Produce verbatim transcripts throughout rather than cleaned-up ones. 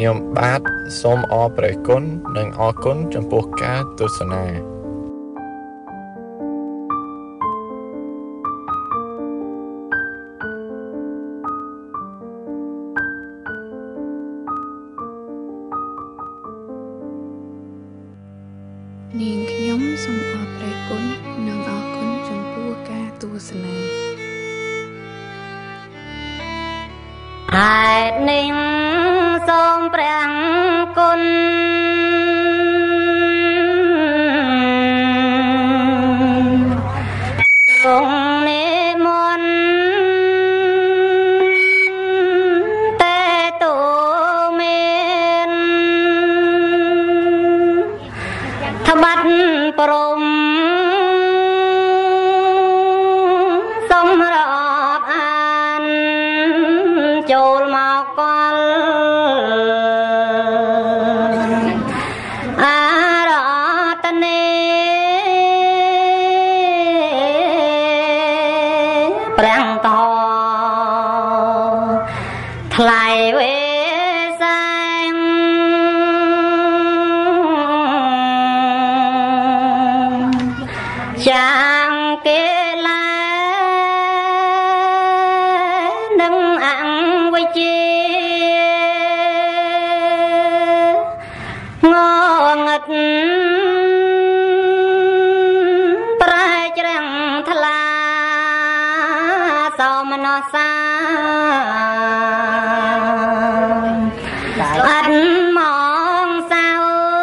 ខ្ញុំបាទសូមអរព្រះគុណនិងអរគុណចំពោះការទស្សនានាងខ្ញុំសូមអរព្រះគុណនិងអរគុណចំពោះការទស្សនាហេតុនេះសូមព្រះគុណទ្រង់និមន្តតែតូមានថ្បាត់ព្រមសម្រាប់អានចូលមកកលអារតនេប្រាំងតថ្លៃវេសាំចាំងគេឡានឹងអង្គវិជាងងឹតប្រែច្រាំងថ្លាសោមនសាអត់មកសៅ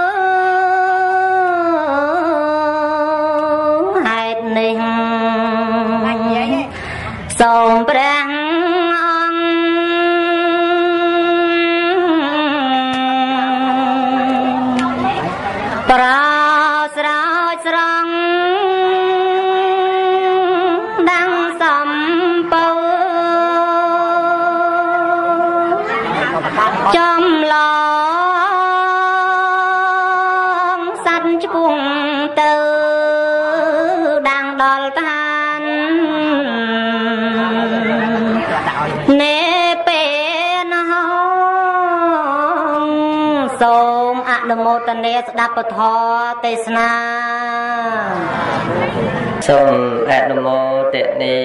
ហេតុនេះសូមព្រះប្រស្រោចស្រង់ដាំងសំពៅចំឡងសัตว์ឆ្ពុងទៅដាំងដល់ឋាននេពេលហោសូមអនុមោទនាស្ដាប់ពធទេសនាសូមអនុមោទនា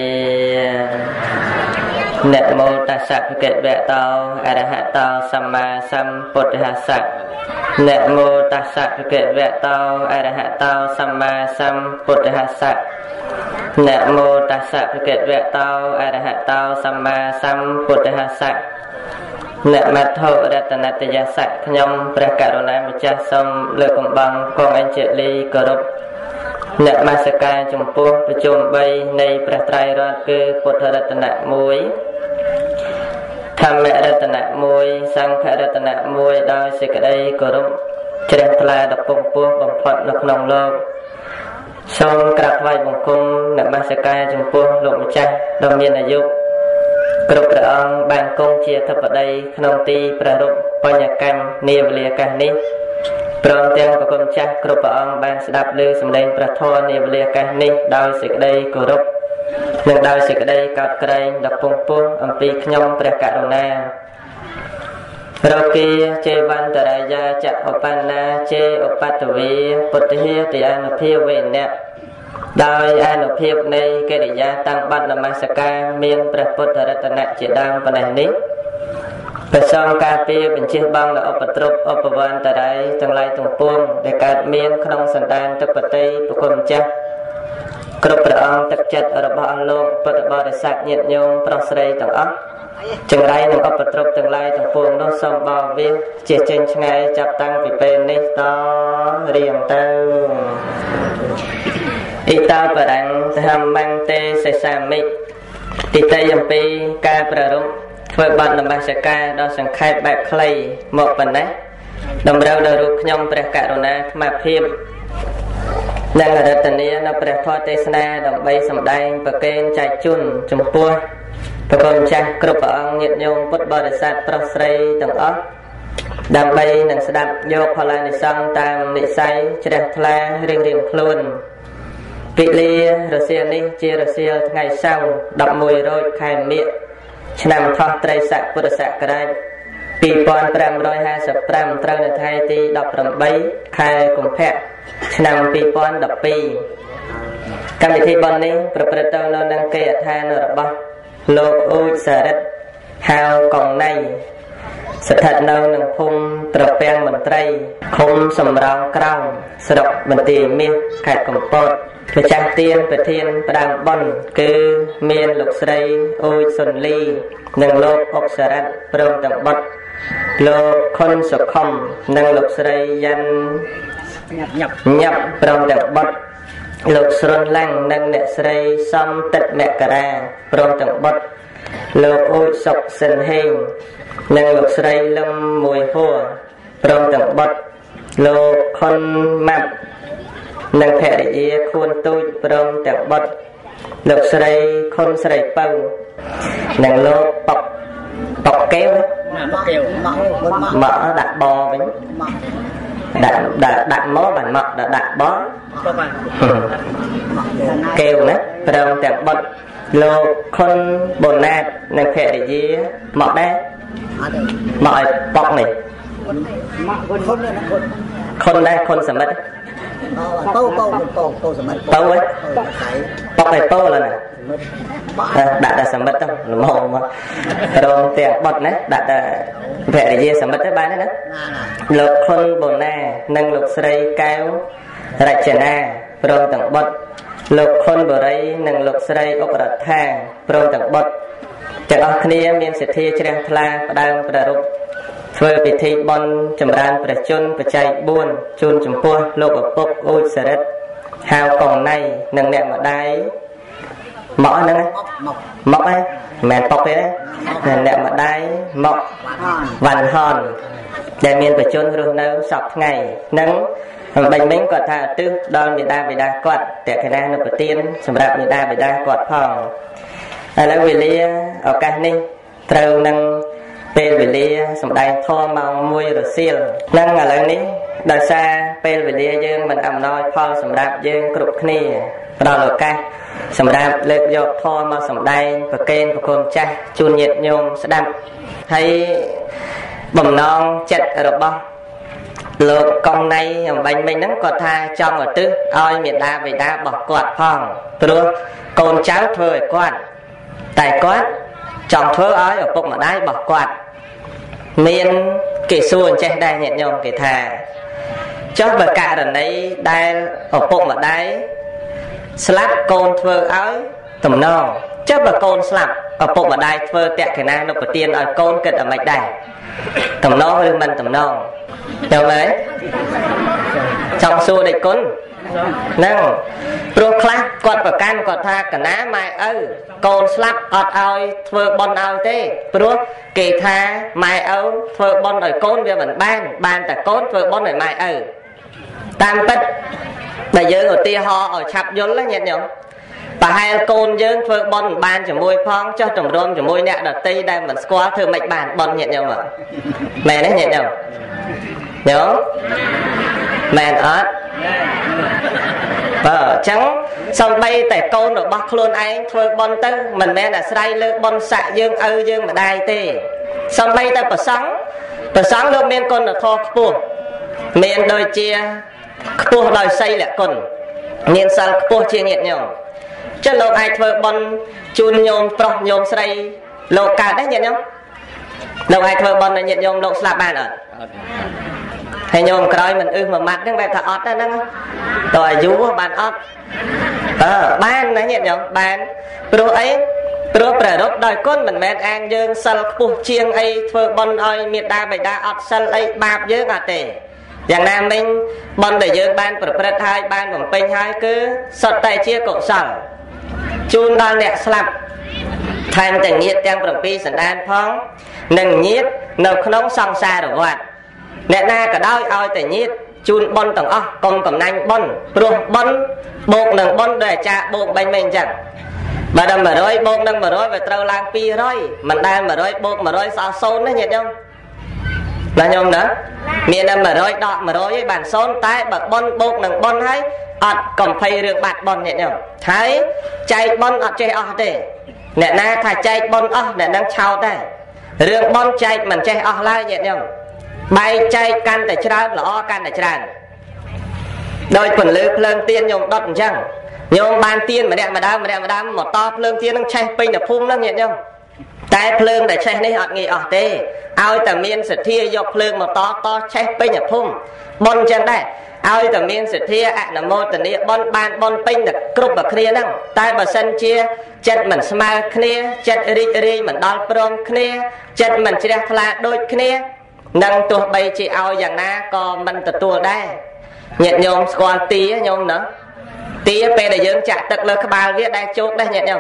នមោតស្សៈភគវតោអរហតោសម្មាសម្ពុទ្ធស្សៈនមោតស្សៈភគវតោអរហតោសម្មាសម្ពុទ្ធស្សៈនមោតស្សៈភគវតោអរហតោសម្មាសម្ពុទ្ធស្សៈអ្នកមត្ថុរតនតយស័ក្តិខ្ញុំព្រះករុណាម្ចាស់សូមលើកកំបាំងគង់អញ្ជលីគោរពអ្នកមស្ការចំពោះប្រជុំបីនៃព្រះត្រៃរតន៍គឺពុទ្ធរតនៈមួយធម្មរតនៈមួយសង្ឃរតនៈមួយដោយសេចក្តីគោរពជ្រះថ្លាដ៏ពងពោះបំផុតនៅក្នុងលោកសូមក្រាបថ្វាយបង្គំនមស្ការចំពោះលោកម្ចាស់ដ៏មានអាយុគ្រប់ព្រះអង្គបានគង់ជាអធិបតីក្នុងទីព្រះរូបបញ្ញកម្មនាវេលាកាសនេះព្រមទាំងប្រគំចាស់គ្រប់ព្រះអង្គបានស្ដាប់ឮសម្លេងព្រះធម៌នាវេលាកាសនេះដោយសេចក្តីគោរពនិងដោយសេចក្តីកោតក្រែងដ៏ពងពោះអំពីខ្ញុំព្រះករុណារោគាចេវន្តរាយាចឧបណ្ណាចេឧបតវេពុទ្ធិតិអនុភាវេណៈដោយអនុភាពនៃកិរិយាតាំងបတ်នមស្ការមានព្រះពុទ្ធរតនៈជាដើមប៉ុណ្ណេះនេះព្រះសង្ឃការពារបញ្ជាបងនៅឧបទ្រពឧបវន្តរាយទាំងឡាយទាំងពួងដែលកើតមានក្នុងសន្តានទឹកបតីប្រគុណម្ចាស់គ្រប់ព្រះអង្គទឹកចិត្តរបស់អស់លោកពុទ្ធបរិស័ទញាតិញោមប្រុសស្រីទាំងអស់ចង្រៃនិងឧបទ្រពទាំងឡាយទាំងពួងនោះសូមបោវាជាចេញឆ្ងាយចាប់តាំងពីពេលនេះតរៀងទៅអ៊ីតាបរੰធម្មੰទេសេសាមិទីតៃអំពីការប្រារព្ធធ្វើបទនមស្ការដ៏សង្ខេបបែបខ្លីមកប៉ុណ្ណេះតម្រូវដល់រូបខ្ញុំព្រះករុណាថ្មភាពនិងរតនានៅព្រះធម៌ទេសនាដើម្បីសម្ដែងប្រកេនចែកជូនចំពោះព្រះគុណចាស់គ្រប់ព្រះអង្គញាតិញោមពុទ្ធបរិស័ទប្រុសស្រីទាំងអស់ដើម្បីនឹងស្ដាប់យកផលអានិសង្សតាមនិស័យជ្រះថ្លារៀងរៀងខ្លួនពិលារសៀលនេះជារសៀលថ្ងៃសៅរ៍ដប់មួយរោចខែមិញឆ្នាំថោះត្រីស័កពុរសករាជពីរពាន់ប្រាំរយហាសិបប្រាំត្រូវនៅថ្ងៃទីដប់ប្រាំបីខែកុម្ភៈឆ្នាំពីរពាន់ដប់ពីរកម្មវិធីបុណ្យនេះប្រព្រឹត្តទៅនៅនឹងគេអដ្ឋានរបស់លោកអ៊ូចសារិទ្ធហៅកងណៃស្ថិតនៅក្នុងភូមិត្រពាំងមន្ត្រីឃុំសំរោងក្រោមស្រុកបន្ទាយមាសខេត្តកំពតម្ចាស់ទានប្រធានផ្ដើមបុណ្យគឺមានលោកស្រីអ៊ូចសុនលីនិងលោកអុកសារ៉ាត់ព្រមទាំងបុត្រលោកខុនសុខុមនិងលោកស្រីយ៉ាន់ញាប់ញាប់ព្រមទាំងបុត្រលោកស្រុនឡាំងនិងអ្នកស្រីសំតិតមករាព្រមទាំងបុត្រលោកអ៊ូចសុកសិនហេងនិងលោកស្រីលឹមមួយហួរព្រមទាំងបុត្រលោកខុនម៉ាប់និងភរិយាខួនទូចព្រមទាំងបុត្រលោកស្រីខុនស្រីពៅនិងលោកប៉ុកប៉ុកកែវណាប៉ុកកែវមកដាក់បវិញដាក់ដាក់ដាក់មកបានមកដាក់បកែវណាព្រមទាំងបុត្រលោកខុនបូណាតនិងភរិយាមកដែរមកឲ្យប៉ុកនេះមកខុនខុនខុនដែរខុនសមិទ្ធពៅពៅពៅពៅសមិទ្ធពៅហ៎ប៉ុកឲ្យពៅឡើយណាដាក់តែសមិទ្ធទៅល្មមមករងទាំងបុតណាដាក់តែភរិយាសមិទ្ធទៅបានទេណាលោកខុនបូណានិងលោកស្រីកែវរចនាព្រមទាំងបុតលោកខុនបរិយនិងលោកស្រីអុករដ្ឋាព្រមទាំងបុតទាំងអស់គ្នាមានសទ្ធាជ្រះថ្លាផ្ដើមប្រារព្ធធ្វើពិធីបុណ្យចម្រើនព្រះជន្មបច្ច័យបួនជូនចំពោះលោកឪពុកអ៊ូចសារិទ្ធហៅកងណៃនិងអ្នកម្ដាយមកហ្នឹងមកមកហ្នឹងមិនមែនប៉ុកទេណាអ្នកម្ដាយមកវ៉ាន់ហនដែលមានបច្ចុប្បន្នរស់នៅសពថ្ងៃនឹងអំបញ្ញមិញគាត់ថាឧទ្ទិសដល់មេដាបិតាគាត់តេកណានុប្រទានសម្រាប់មេដាបិតាគាត់ផងឥឡូវវេលាឱកាសនេះត្រូវនឹងពេលវេលាសម្ដែងធម៌ម៉ោងមួយរសៀលនឹងឥឡូវនេះដោយសារពេលវេលាយើងមិនអំណោយផលសម្រាប់យើងគ្រប់គ្នាផ្ដល់ឱកាសសម្រាប់លើកយកធម៌មកសម្ដែងប្រកេនប្រគំចាស់ជូនញាតិញោមស្ដាប់ហើយបំណងចិត្តរបស់លោកកងណៃអំបញ្ញមិញហ្នឹងគាត់ថាចង់ឧទ្ទិសឲ្យមេដាបិតារបស់គាត់ផងព្រោះកូនចៅធ្វើឲ្យគាត់តែគាត់ចង់ធ្វើឲ្យឪពុកម្ដាយរបស់គាត់មានគេសួរអញ្ចេះដែរញាតិញោមគេថាចុះបើករណីដែលឪពុកម្ដាយស្លាប់កូនធ្វើឲ្យតំណងចុះបើកូនស្លាប់ឪពុកម្ដាយធ្វើតេកណានុប្រទានឲ្យកូនគិតអ្មេចដែរតំណងឬមិនតំណងយល់ទេចង់សួរដេចគុណហ្នឹងព្រោះខ្លះគាត់ប្រកាន់គាត់ថាកណាម៉ែឪកូនស្លាប់អត់ឲ្យធ្វើបុណ្យឲ្យទេព្រោះគេថាម៉ែឪធ្វើបុណ្យឲ្យកូនវាមិនបានបានតែកូនធ្វើបុណ្យឲ្យម៉ែឪតាមពិតដែលយើងឧទាហរណ៍ឲ្យឆាប់យល់ណាញាតិញោមប្រហែលកូនយើងធ្វើបុណ្យបានជាមួយផងចុះតម្រុំជាមួយអ្នកដតីដែលមិនស្គាល់ធ្វើមិនបានបុណ្យញាតិញោមមែនទេញាតិញោមញោមមែនអត់បើអញ្ចឹងសំបីតែកូនរបស់ខ្លួនឯងធ្វើបុណ្យទៅមិនមែនអាស្រ័យលើបុណ្យស័ក្តិយើងឪយើងម្ដាយទេសំបីតែប្រសង់ប្រសង់លោកមានគុណធម៌ខ្ពស់មានដូចជាខ្ពស់ដោយសីលគុណមានសិលខ្ពស់ជាងញាតិញោមចឹងលោកអាចធ្វើបុណ្យជូនញោមប្រុសញោមស្រីលោកកើតដែរញាតិញោមលោកអាចធ្វើបុណ្យឲ្យញាតិញោមលោកស្លាប់បានអត់ហើយញោមក្រោយមិនអឺមួយម៉ាត់ហ្នឹងបែបថាអត់ហ្នឹងតើអាយុបានអត់អឺបានណាញាតិញោមបានព្រោះអីព្រោះប្រារព្ធដោយគុណមិនមែនអាងយើងសិលខ្ពស់ជាងអីធ្វើបុណ្យឲ្យមេដាបិតាអត់សិលអីបាបយើងអត់ទេយ៉ាងណាមិញបុណ្យដែលយើងបានប្រព្រឹត្តហើយបានបំពេញហើយគឺសុទ្ធតែជាកុសលជូនដល់អ្នកស្លាប់ថែមទាំងញាតិទាំងប្រាំពីរសន្តានផងនិងញាតិនៅក្នុងសង្សារវដ្តអ្នកណាក៏ដោយឲ្យតែញាតិជូនបុណ្យទាំងអស់កុំកំណាញ់បុណ្យព្រោះបុណ្យបូកនឹងបុណ្យដោយអាចារ្យបូកបាញ់មិនអញ្ចឹងបើដល់មួយរយបូកនឹងមួយរយវាត្រូវឡើងពីរយមិនដែលមួយរយបូកមួយរយសល់សូន្យណាញាតិញោមណាញោមណាមានតែមួយរយដកមួយរយឯងបានសូន្យតែបើបុណ្យបូកនឹងបុណ្យហើយអត់កំភៃរឿងបាត់បុណ្យញាតិញោមហើយចែកបុណ្យអត់ចេះអស់ទេអ្នកណាថាចែកបុណ្យអស់អ្នកនឹងឆោតដែរ Rương bon chạy mình chạy ở lại nhẹ nhõm bay chạy căn để tràn lõ căn để tràn đôi phần lư phơn tiên nhôm đốt chăng nhôm ban tiên mà đẹp mà đam mà đẹp mà đam một to phơn tiên nó chạy pin là phun nó nhẹ nhõm tai phơn để chạy này họ nghĩ ở tê ao tầm miên sệt thia dọc phơn một to to chạy pin là phun bon chân đây ao tầm miên sệt thia ạ là mô tần địa bon ban bon pin là cướp bạc kia năng tai bờ sân chia chật mình smile kia chật ri ri mình đo prom kia chật mình chỉ đẹp là đôi kia nâng tua bay chị ao dạng na còn mình tự tua đây nhận nhôm còn tí nhôm nữa tí pe để dưỡng chặt tật lơ ba viết đây chốt đây nhận nhôm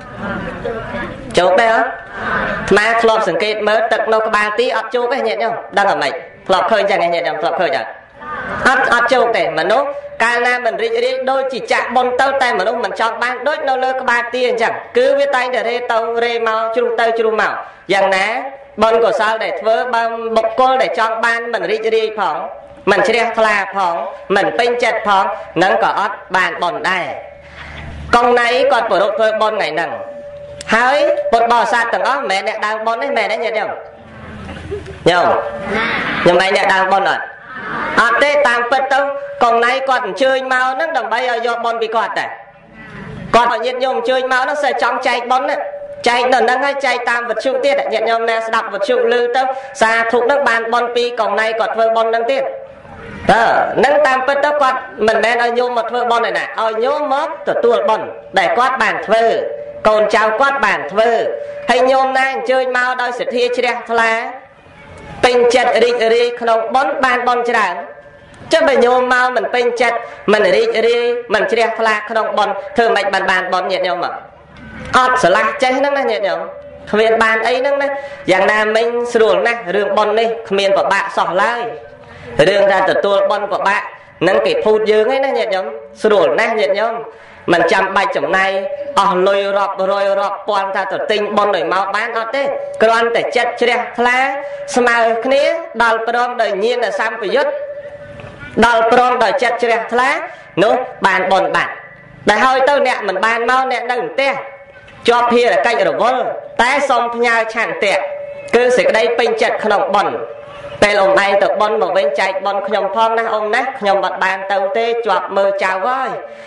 chốt đây á mà flop sừng kết mới tật lơ ba tí ọt chốt đây nhận nhôm đang ở mày flop khơi chẳng nghe nhận nhôm flop khơi chẳng ọt ọt chốt này mà nó ca na mình ri ri đôi chỉ chạm bon tao tay mà nó mình chọn ban đôi nó lơ ba tí chẳng cứ viết tay để rê tao rê mau chung tao chung màu dạng ná bọn của sao để thưa bằng bọc cô để chọn ban mình ri ri phỏng mình chia là phỏng mình pin chặt phỏng nâng có ót bàn bọn đây con này còn của đội thôi bọn ngày nằng hỡi một bò sạt từng ó mẹ đã đang bọn đấy mẹ đấy nhận không nhung nhưng mày đã đang bọn rồi à tê tam phật đâu con này còn chơi mau nó đồng bay ở do bọn bị quạt này còn ở nhiệt nhung chơi mau nó sẽ trong chạy bọn đấy chạy nở nâng hay chạy tam vật chung tiết nhận nhom nè đọc vật chung lư tao xa thuộc nước bàn bon pi còn này còn vơ bon nâng tiết ờ nâng tam vật tao quạt mình men ở nhôm một vơ bon này nè ở nhôm móp từ tua bon để quát bàn vơ còn chào quát bàn vơ hay nhôm nè chơi mau đôi sự thi chia là pin chặt ri ri không bon bàn bon chả chứ bây nhôm mau mình pin chặt mình ri ri mình chia là không bon thường mạch bàn bàn bon nhẹ nhom mà ọt sờ lạc chơi nó này nhẹ nhõm miền bàn ấy nó này dạng nam mình sườn này đường bon đi miền của bạn sỏ lai đường ra từ tua bon của bạn nâng cái phụt dương ấy nó nhẹ nhõm sườn này nhẹ nhõm mình chăm bài chấm này ở lôi rọp rồi rọp quan ra từ tinh bon đời máu bán ọt đấy còn để chặt chia lá smile kia đào prom đời nhiên là sam phải dứt đào prom đời chặt chia lá nó bàn bon bạn đại hơi tao nè mình bàn mau nè đừng te cho phía là cây rồi vỡ té xong nhau chàng tiệt cứ sẽ đây pin chặt không bẩn tay ông anh tự bon một bên chạy bon nhom phong nè ông nè nhom bật bàn tàu tê chọp mờ chào với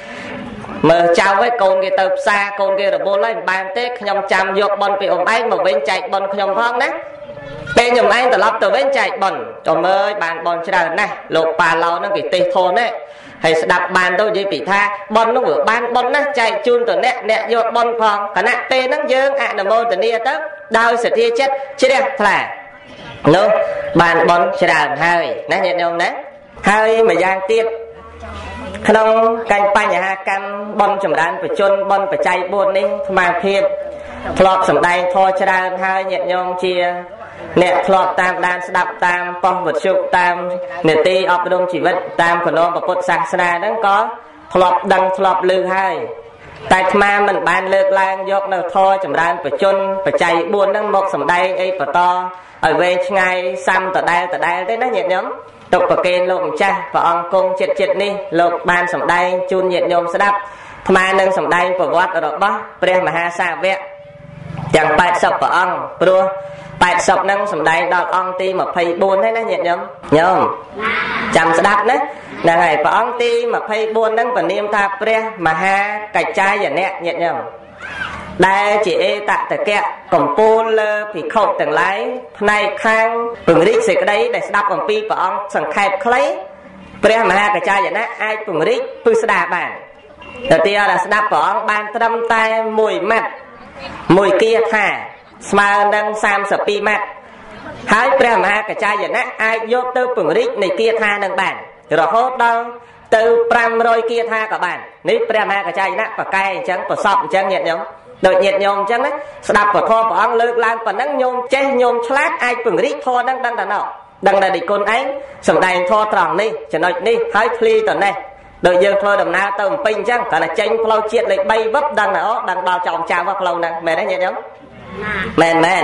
mờ chào với con kia tập xa con kia rồi vô lấy bàn tê nhom chạm dọc bon bị ông anh một bên chạy bon nhom phong nè bên nhom anh tự lắp từ bên chạy bẩn trời ơi bàn bon chơi này lột bà lâu nó bị tê thôn đấy hay đập bàn tôi với bị tha bon nó vừa ban bon nó chạy chun từ nè nè vô bon phong cả nè tê nó dương ạ là mô từ nia tớ đau sẽ thi chết chết đẹp là nó bàn bon chơi hơi nè nhận không đấy hơi mà giang tiết không canh pa nhà căn bon chầm đan phải chôn bon phải chạy buồn đi mà phiền flop sầm đai thôi chơi hơi nhận nhom chia nè flop tam đan đập tam phong vật chụp tam nè ti ọp đông chỉ vật tam của nó và cột sạc sna đang có flop đăng flop lư hai tại mà mình ban lược lang dọc nào thôi chầm đan phải chôn phải chạy buồn đang một sầm đai ấy phải to ở về ngay xăm tờ đai tờ đai thế nó nhẹ nhóm tục và kênh lộn cha và ông công chết chết đi lộn ban sầm đai chun nhẹ nhom sẽ đập mà nâng sầm đai và vót ở đó bác pre mà ha xa vẹn chẳng bạch sập vào ông pro bạch sập nâng sầm đai đọt ông ti mà phay buồn thế nó nhẹ nhóm nhom chăm sẽ đập đấy là ngày và ông ti mà phay buồn nâng và niêm ta pre mà ha cạch chai và nẹt nhẹ nhom đây chỉ e tạ từ kẹt còn pol thì khâu từng lái này khang từng rít xịt cái đấy để đập bằng pi và ông sẵn khẹp lấy pre mà ha cạch chai và nẹt ai từng rít pư đà bản đầu tiên là đập của ông ban trăm tay mùi mặt mùi kia thả smile đang sam sập pi mặt hái pre mà cả trai vậy nè ai vô tư phường rít này kia tha nâng bản rồi hốt đâu từ pram rồi kia tha cả bản nếu pre mà cả trai vậy nè và cay chẳng và sọp chẳng nhiệt nhom đôi nhiệt nhom chẳng đấy đập vào kho của ông lược lan và nắng nhôm che nhôm slap ai phường rít kho đang đang đàn nào đang là đi con ánh sầm đài kho tròn đi cho nói đi hái pli tuần này đôi giờ thôi đầm na tôm pin chăng cả là tranh flow chiết lại bay vấp đang là đang bao tròn chào vào flow nè mẹ đấy nhẹ nhõm mền mền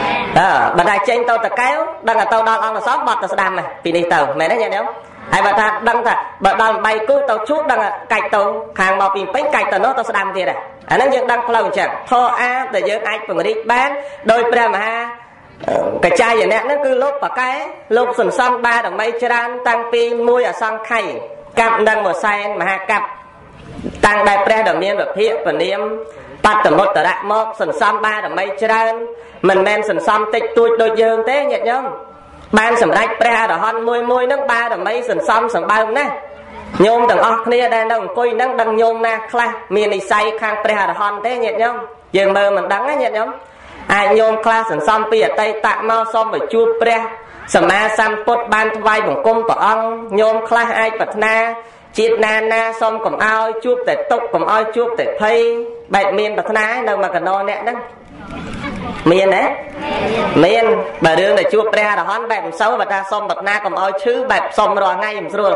đó bà đại tranh tao ta kéo đang là tao đang là sót bọt tao đam này vì đi tàu mẹ đấy nhẹ nhõm ai bà ta đang ta bà đang bay cứ tao chút đang là cạch tao hàng màu pin bánh cạch tao nó tao đam kia này anh đang đang flow chẳng thô a để giờ ai cùng đi bán đôi pre mà ha cái chai vậy nè nó cứ lốp vào cái lốp sần son ba đồng mấy tràn tăng pi môi ở son khay cặp đằng một sen mà hai cặp tăng đại pre đồng miên và phía và niêm bắt tầm một tờ đại mốc sần son ba đồng mấy tràn mình men sần son tích tuổi đôi dương thế nhật nhông ban sầm rách pre đỏ hon môi môi nước ba đồng mấy sần son sần ba nè nhôm đằng óc kia đang đang coi đang đang nhôm na kla miền này say khang pre đỏ hon thế nhật nhông dương mơ mình đắng á nhật nhông ai nhôm kla sần son pi ở tây tạ mau xong phải chua pre sầm ma sam pot ban vai bổng cung của ông nhôm kla ai bật na chiết na na xong cầm ao chuột để tục cầm ao chuột để thay bạch miên bật na đâu mà cần no nè đó miên đấy miên bà đương để chuột pre là hón bạch xấu và ta xong bật na cầm ao chứ bạch xong rồi ngay rồi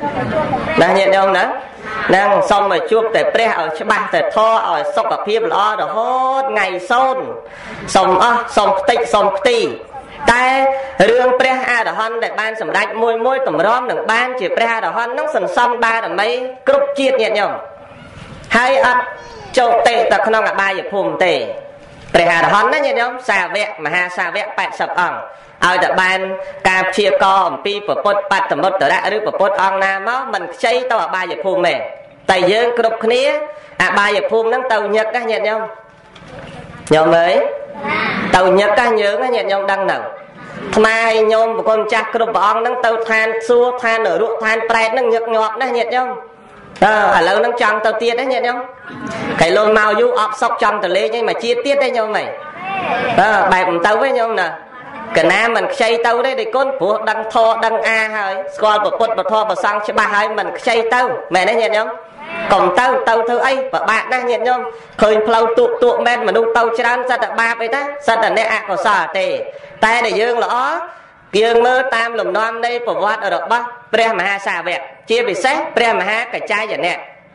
là nhận không đó đang xong mà chuột để pre ở ba để tho ở sọc ở phía lo rồi hốt ngày xôn xong á xong tích xong tìแต่เรื่องพระอาดาฮันได้บ้านสำหรับมวยมวยต่ำร้อมหนึ่งบ้านจีพระอาดาฮันน้องสันซ้ำบ้านไม่กรุบจีดเนี่ยโยมให้อัดโจเตะตะขนองกับใบอย่าพุ่มเตะพระอาดาฮันนั่นเนี่ยโยมซาเวะมหาซาเวะแปดสับอ่างเอาแต่บ้านการเชียร์กอมปีปปดปัดสมมติแต่ละหรือปปดอ่างนาม้อมันใช้ตัวใบอย่าพุ่มเองแต่เยอะกรุบนี้อ่ะใบอย่าพุ่มนั่งเตาเnyกกันเนี่ยโยมโยมเลยเตาเnyật cá nhớ cái nhiệt nhom đăng nào mai nhom một con cha kêu bà ông đang tàu than xua than ở ruộng than prét đang nhật nhọt đấy nhiệt nhom à lâu đang trăng tàu tiết đấy nhiệt nhom cái lôn màu du ọp sọc trăng tàu lê nhưng mà chia tiết đấy nhom mày bài cùng tàu với nhom nè cái nam mình xây tàu đấy để con của đăng tho đăng a hơi coi bột bột bột tho bột xăng cho ba hai mình xây tàu mẹ đấy nhiệt nhom còn tàu tàu thưa ấy và bạn đang nhận nhom khơi plau tụ tụ men mà nung tàu tràn ra tận ba vậy ta ra tận đây à có sao tề tay để dương lõ dương mơ tam lùm non đây của vót ở đó ba pre mà ha xà vẹt chia bị xét pre mà ha cái chai vậy nè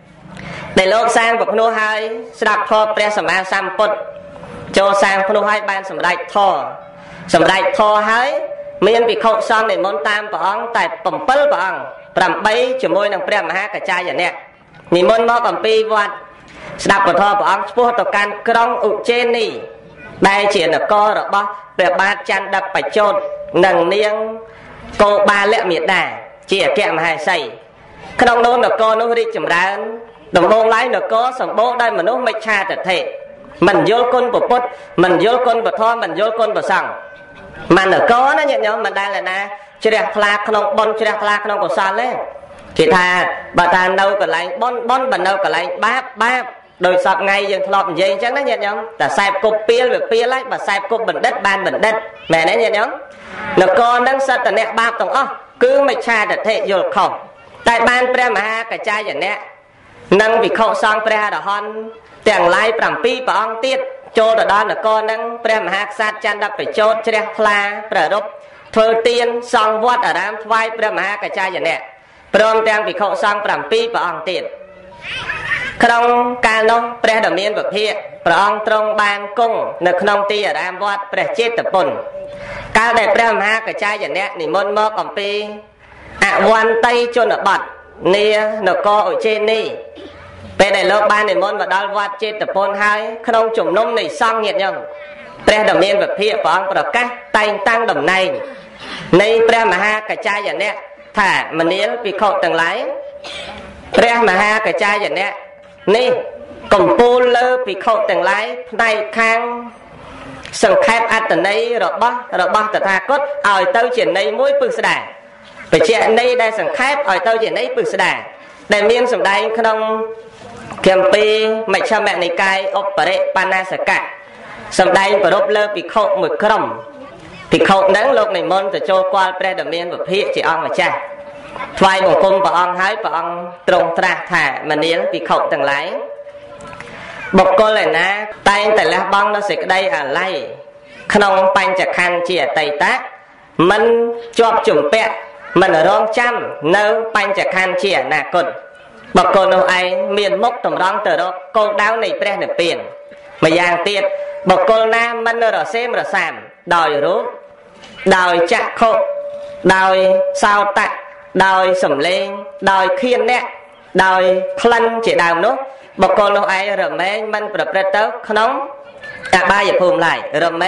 để lô sang vật nô hai đạp thò pre sầm a sam put cho sang nô hai ban sầm đại thò sầm đại thò hai miền bị khâu sang để món tam bỏng tại bẩm pal bỏng bẩm bay chỉ môi năng pre mà ha cái chai vậy nèนิมนต์មកអំពីវត្តស្ដាប់ពធព្រះអង្គឆ្ពោះទៅកាន់ក្រុងឧជេនីដែលជានគររបស់ព្រះបាទចន្ទបច្ចោតនិងនាងកោបាលមេដាជាអគ្គមហេសីក្នុងនោះនគរនោះរីកចម្រើនដំបូងឡើយនគរសម្បូរដោយមនុស្សមិច្ឆាទិដ្ឋិមិនយល់គុណព្រះពុទ្ធមិនយល់គុណព្រះធម៌មិនយល់គុណព្រះសង្ឃមិននគរណាញាតិញោមមិនដែលណាជ្រះថ្លាក្នុងបុណ្យជ្រះថ្លាក្នុងកុសលទេគេថាបើតានៅកន្លែងបនបនបើនៅកន្លែងបាបបាបដោយសពថ្ងៃយើងធ្លាប់និយាយអញ្ចឹងណាញាតិញោមតែខ្សែគប់ពីលវាពីលហើយបើខ្សែគប់បណ្ឌិតបានបណ្ឌិតមែនទេញាតិញោមនគរនឹងសត្វតអ្នកបាបទាំងអស់គឺមិច្ឆាទិដ្ឋិយល់ខុសតែបានព្រះមហាកច្ចាយនៈនិងវិខុសង្ឃព្រះអរហន្តទាំងឡាយប្រាំពីរព្រះអង្គទៀតចូលទៅដល់នគរនឹងព្រះមហាក្សត្រចន្ទបច្ចោតជ្រះថ្លាប្ររពធ្វើទានសង់វត្តអារាមថ្វាយព្រះមហាកច្ចាយនៈព្រមទាំងភិក្ខុសង្ឃប្រាំពីរព្រះអង្គទៀតក្នុងកាលនោះព្រះដ៏មានពភៈព្រះអង្គទ្រង់បានគង់នៅក្នុងទីអារាមវត្តព្រះចេតពុនកាលដែលព្រះមហាកច្ចាយនៈនិមន្តមកអំពីអវន្តីជនបទនានគរឧជេនីពេលដែលលោកបាននិមន្តមកដល់វត្តចេតពុនហើយក្នុងជំនុំនៃសង្ឃញាតិញោមព្រះដ៏មានពភៈព្រះអង្គប្រកាសតែងតាំងតំណែងនៃព្រះមហាកច្ចាយនៈថាមនាលភិក្ខុទាំងឡាយព្រះមហាកច្ចាយនៈនេះកំពូលលើភិក្ខុទាំងឡាយផ្នែកខាងសង្ខេបអត្តន័យរបស់របស់តថាគតឲ្យទៅជាន័យមួយពិស្ដាបច្ចៈន័យដែលសង្ខេបឲ្យទៅជាន័យពិស្ដាដែលមានសម្ដែងក្នុងគម្ពីរមជ្ឈិមនិកាយឧបរិបណ្ណាសកៈសម្ដែងប្រពលើភិក្ខុមួយក្រុមភិក្ខុហ្នឹងលោកនិមន្តទៅចូលគាល់ព្រះដ៏មានពភៈជាអង្គម្ចាស់ថ្វាយបង្គំព្រះអង្គហើយព្រះអង្គទ្រង់ត្រាស់ថាមនាលភិក្ខុទាំងឡាយបុគ្គលឯណាតែងតែលះបង់នូវសេចក្តីអាល័យក្នុងបញ្ចក្ខន្ធជាអតីតៈមិនជាប់ជំពាក់មិនរងចាំនៅបញ្ចក្ខន្ធជាអនាគតបុគ្គលនោះឯងមានមុខតម្រង់ទៅរកគោលដៅនៃព្រះនិព្វានម្យ៉ាងទៀតបុគ្គលណាមិនរសេមរសាមដោយរូបដោយចក្ខុដោយសោតៈដោយសម្លេងដោយឃានអ្នកដោយក្លិនជាដើមនោះបុគ្គលនោះឯងរមែងមិនប្រព្រឹត្តទៅក្នុងអបាយភូមិឡើយរមែង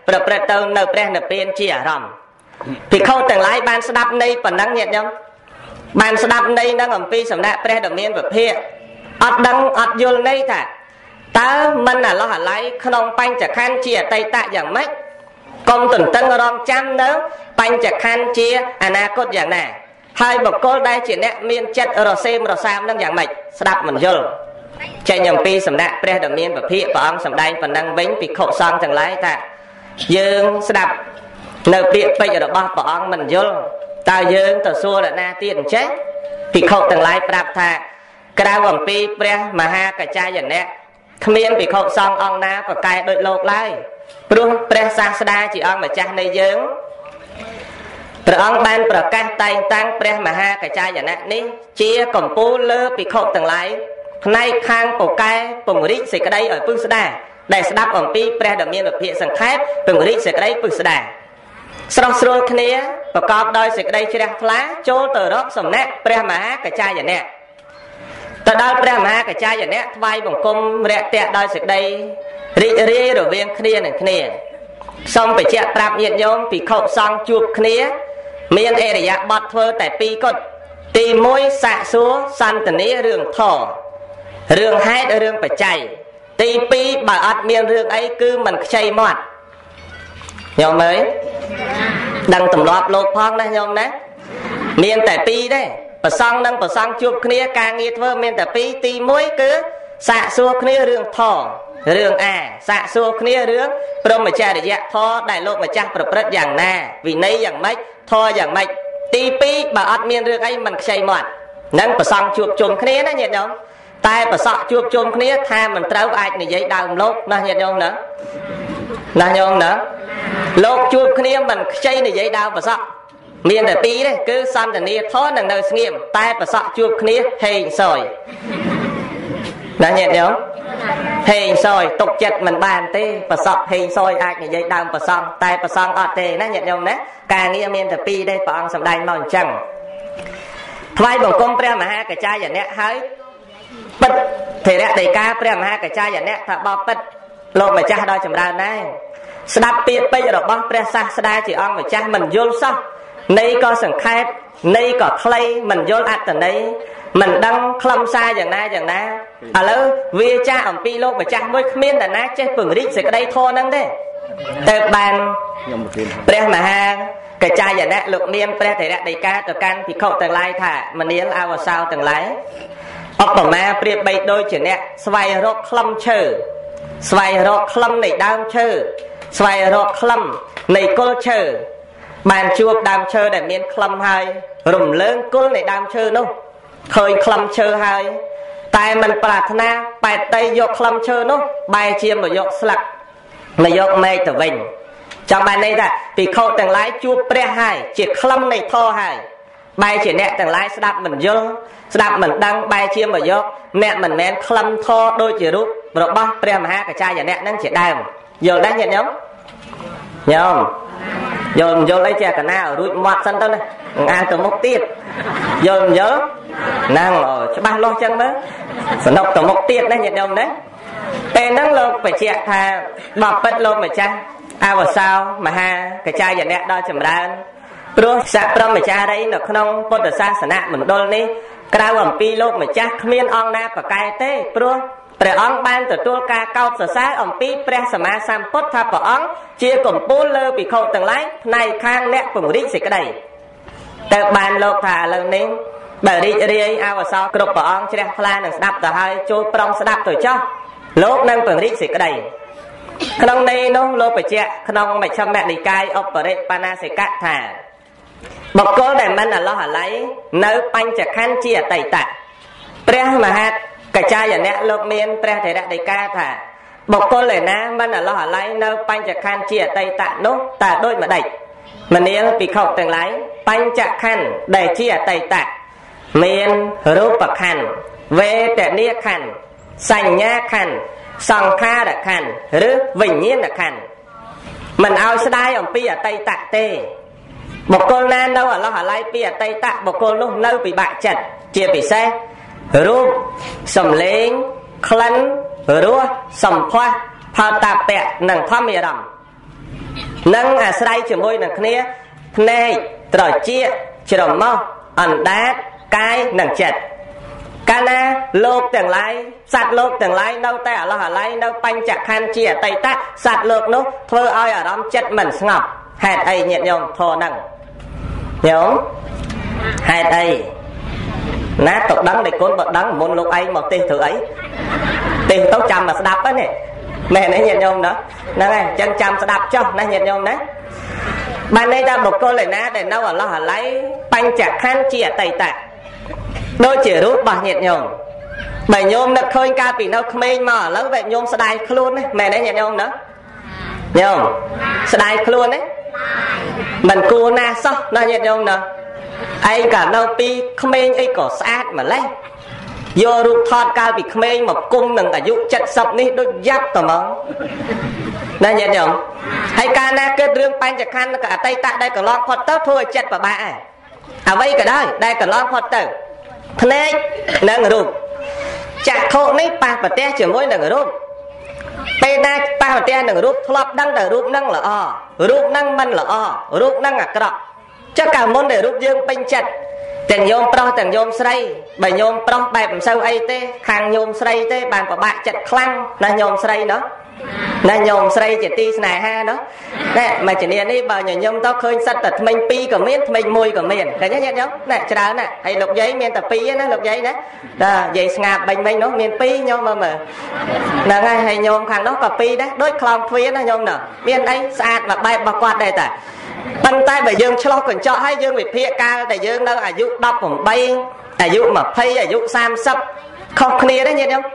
ប្រព្រឹត្តទៅនៅព្រះនិព្វានជាអារម្មណ៍ភិក្ខុទាំងឡាយបានស្ដាប់នៃប៉ុណ្ណឹងញាតិញោមបានស្ដាប់នៃនឹងអំពីសំណាក់ព្រះដ៏មានវិភាកអត់ដឹងអត់យល់នៃថាតើមិនអាឡោះអាល័យក្នុងបញ្ចក្ខន្ធជាអតីតយ៉ាងម៉េចកុំទន្ទឹងរង់ចាំនៅបញ្ចក្ខន្ធជាអនាគតយ៉ាងណាហើយបុគ្គលដែលជាអ្នកមានចិត្តរសេមរសាមនឹងយ៉ាងម៉េចស្ដាប់មិនយល់ចេញអំពីសំណាក់ព្រះដ៏មានវិភាកព្រះអង្គសម្ដែងប៉ុណ្ណឹងវិញភិក្ខុសង្ឃទាំងឡាយថាយើងស្ដាប់នៅពាក្យពេចន៍របស់ព្រះអង្គមិនយល់តើយើងទៅសួរអ្នកណាទៀតអញ្ចេះភិក្ខុទាំងឡាយប្រាប់ថាក្រៅអំពីព្រះមហាកច្ចាយនៈគ្មានភិក្ខុសង្ឃអង្គណាប្រកែកដូចលោកឡើយព្រោះព្រះសាស្តាជាអង្គម្ចាស់នៃយើងព្រះអង្គបានប្រកាសតែងតាំងព្រះមហាកច្ចាយនៈនេះជាកំពូលលើភិក្ខុទាំងឡាយផ្នែកខាងពូកែពង្រីកសេចក្តីឲ្យពឹស្ដាដែលស្ដាប់អំពីព្រះដ៏មានវិភាកសង្ខេបពង្រីកសេចក្តីពឹស្ដាស្រស់ស្រួលគ្នាប្រកបដោយសេចក្តីជ្រះថ្លាចូលទៅរកសំណាក់ព្រះមហាកច្ចាយនៈទៅដល់ព្រះមហាកច្ចាយនៈថ្វាយបង្គំរាក់ទាក់ដោយសេចក្តីរីករាយរវាងគ្នានឹងគ្នាសូមបញ្ជាក់ប្រាប់ញាតិញោមភិក្ខុសង្ឃជួបគ្នាមានអរិយាបថធ្វើតែពីរគត់ទីមួយសាកសួរសន្ទនារឿងធម៌រឿងហេតុរឿងបច្ច័យទីពីរបើអត់មានរឿងអីគឺមិនខ្ចីមាត់ញោមអើយដឹងទម្លាប់លោកផងណាញោមណាមានតែពីរទេប្រសង់និងប្រសង់ជួបគ្នាការងារធ្វើមានតែពីរទីមួយគឺសាកសួរគ្នារឿងធម៌រឿងអាសាកសួរគ្នារឿងព្រហ្មចរិយធម៌ដែលលោកម្ចាស់ប្រព្រឹត្តយ៉ាងណាវិន័យយ៉ាងម៉េចធម៌យ៉ាងម៉េចទីពីរបើអត់មានរឿងអីមិនខ្ចីមាត់នឹងប្រសង់ជួបជុំគ្នាណាញាតិញោមតែប្រសក់ជួបជុំគ្នាថាមិនត្រូវអាចនិយាយដើមលោកណាញាតិញោមណាណាញោមណាលោកជួបគ្នាមិនខ្ចីនិយាយដើមប្រសក់មានតែពីរទេគឺសន្តានាធននិងនៅស្ងៀមតែប្រសក់ជួបគ្នាហេងសយណាញាតិញោមហេងសយទុកចិត្តមិនបានទេប្រសក់ហេងសយអាចនិយាយដើមប្រសង់តែប្រសង់អត់ទេណាញាតិញោមណាការងារមានតែពីរទេព្រះអង្គសម្ដែងមកអញ្ចឹងថ្វាយបង្គំព្រះមហាកច្ចាយនៈហើយពិតធរៈដីកាព្រះមហាកច្ចាយនៈថាបបពិតលោកម្ចាស់ដល់ចម្រើនដែរស្ដាប់ពាក្យពេចន៍របស់ព្រះសាស្តាជាអង្គម្ចាស់មិនយល់សោះនៃក៏សង្ខេបនៃក៏ខ្លីមិនយល់អត្ថន័យមិនដឹងខ្លឹមសារយ៉ាងណាយ៉ាងណាឥឡូវវាចាអំពីលោកម្ចាស់មួយគ្មានអ្នកណាចេះពង្រីកសេចក្តីធម៌ហ្នឹងទេទៅបានព្រះមហាកច្ចាយនៈលោកមានព្រះធរៈដីកាទៅកាន់ភិក្ខុទាំងឡាយថាមនាលអវសោទាំងឡាយឧបមាប្រៀបបីដូចជាអ្នកស្វែងរកក្លឹមឈើស្វែងរកក្លឹមនៃដើមឈើស្វែងរកក្លឹមនៃគល់ឈើបានជួបដើមឈើដែលមានក្លឹមហើយរំលើងគល់នៃដើមឈើនោះឃើញក្លឹមឈើហើយតែមិនប្រាថ្នាបែរទៅយកក្លឹមឈើនោះបែរជាមកយកស្លឹកមកយកមែកទៅវិញចាំបានន័យថាភិក្ខុទាំងឡាយជួបព្រះហើយជាក្លឹមនៃធម៌ហើយបែរជាអ្នកទាំងឡាយស្ដាប់មិនយល់ស្ដាប់មិនដឹងបែរជាមកយកអ្នកមិនមែនក្លឹមធម៌ដូចជារូបរបស់ព្រះមហាកច្ចាយនៈនឹងជាដើមយល់ដែរញាតិញោមញោមយល់មិនយល់អីចេះកណារួចមាត់សិនទៅណាអានទៅមុខទៀតយល់មិនយល់ហ្នឹងច្បាស់លាស់ចឹងមើលសនុកទៅមុខទៀតណាញាតិញោមណាពេលហ្នឹងលោកបញ្ជាក់ថាបបិទ្ធលោកម្ចាស់អវសោមហាកច្ចាយនៈដល់ចម្រើនព្រោះសព្រមចារីនៅក្នុងពុទ្ធសាសនមណ្ឌលនេះក្រៅអំពីលោកម្ចាស់គ្មានអង្គណាប្រកែកទេព្រោះព្រះអង្គបានទទួលការកោតសរសើរអំពីព្រះសម្មាសម្ពុទ្ធថាព្រះអង្គជាកំពូលលើភិក្ខុទាំងឡាយផ្នែកខាងអ្នកពង្រីកសេចក្តីទៅបានលោកថាឥឡូវនេះបើរីករាយអវសោគ្រប់ព្រះអង្គជ្រះថ្លានឹងស្ដាប់ទៅហើយចូលប្រុងស្ដាប់ទៅចោះលោកនឹងពង្រីកសេចក្តីក្នុងន័យនោះលោកបញ្ជាក់ក្នុងមជ្ឈិមនិកាយឧបរិបណាសិកៈថាបុគ្គលដែលមិនអាឡោះអាល័យនៅបញ្ចក្ខន្ធជាអតីតព្រះមហាកច្ចាយនៈលោកមានព្រះធរៈដីកាថាបុគ្គលឯណាមិនអាឡោះអាល័យនៅបញ្ចក្ខន្ធជាអតីតនោះតើដូចម្ដេចមនាលភិក្ខុទាំងឡាយបញ្ចក្ខន្ធដែលជាអតីតមានរូបក្ខន្ធវេទនាក្ខន្ធសញ្ញាក្ខន្ធសង្ខារក្ខន្ធឬវិញ្ញាណក្ខន្ធមិនឲ្យស្ដាយអំពីអតីតទេបុគ្គលណានៅអាឡោះអាល័យពីអតីតបុគ្គលនោះនៅពិបាកចិត្តជាពិសេសរូបសំឡេងក្លិនរសសម្ផស្សផលតាពៈនិងធម្មអារម្មណ៍ nâng à sài chỉ môi nâng kia này rồi chia chỉ mau ẩn đá cái nâng chật cái na lột từng lái sạt lột từng lái đâu tay ở là lái đâu banh chặt khăn chia tay ta sạt lột nó thưa ai ở đó chất mình ngọc hạt ấy nhiệt nhom thò nâng nhớ hạt ấy nát tục đắng để côn bật đắng muốn lúc ấy một tiền thử ấy tiền tấu chăm mà đạp á nè mẹ nãy nhiệt nhom đó nó này chân chăm sẽ đạp cho nãy nhiệt nhom đấy ban đây ta một cô lời ná để đâu ở là lấy banh chặt khăn chia tay ta đôi chỉ rút bà nhiệt nhom bởi nhôm nó khơi ca bị nó khmênh mà lớn vậy nhôm sẽ đai luôn đấy mẹ nãy nhiệt nhom đó nhom sẽ đai luôn đấy mình cua na sao nó nhiệt nhom nè anh cả đâu pi khmênh ấy có sát mà lấy vô rụt thọt ca bị khmênh một cung đừng cả dụ chặt sập ní đôi giáp tao mong nó nhiệt nhom hay ca na kết riêng pan chặt khăn cả tay tạ đây cả lon phật tớ thôi chặt vào bà à vậy cả đây đây cả lon phật tớ thế nâng rụt chặt khổ ní pa và te chỉ mỗi nâng rụt pe na pa và te nâng rụt thọp đăng để rụt nâng là o rụt nâng mình là o rụt nâng à cọ cho cả môn để rụt dương pin chặt tiền nhôm pro tiền nhôm sray bởi nhôm pro bài làm sao ấy thế hàng nhôm sray thế bàn của bạn chặt khăn là nhôm sray đó là nhôm sray chỉ ti này ha đó nè mà chỉ niên đi bao nhiêu nhôm tao khơi sắt tật mình pi của miên mình môi của miền cái nhớ nhớ nè cho đó nè hay lục giấy miên tập pi nó lục giấy đấy là giấy ngạp bình mình nó miên pi nhôm mà mà là ngay hay nhôm hàng đó cà pi đấy đôi clown phía nó nhôm nè miên ấy sạch và bay bạc quạt đây ta bàn tay bởi dương cho còn cho hay dương bị phía cao tại dương đâu à dụ đọc cũng bay à dụ mà phay à dụ sam sấp không kia đấy nhớ không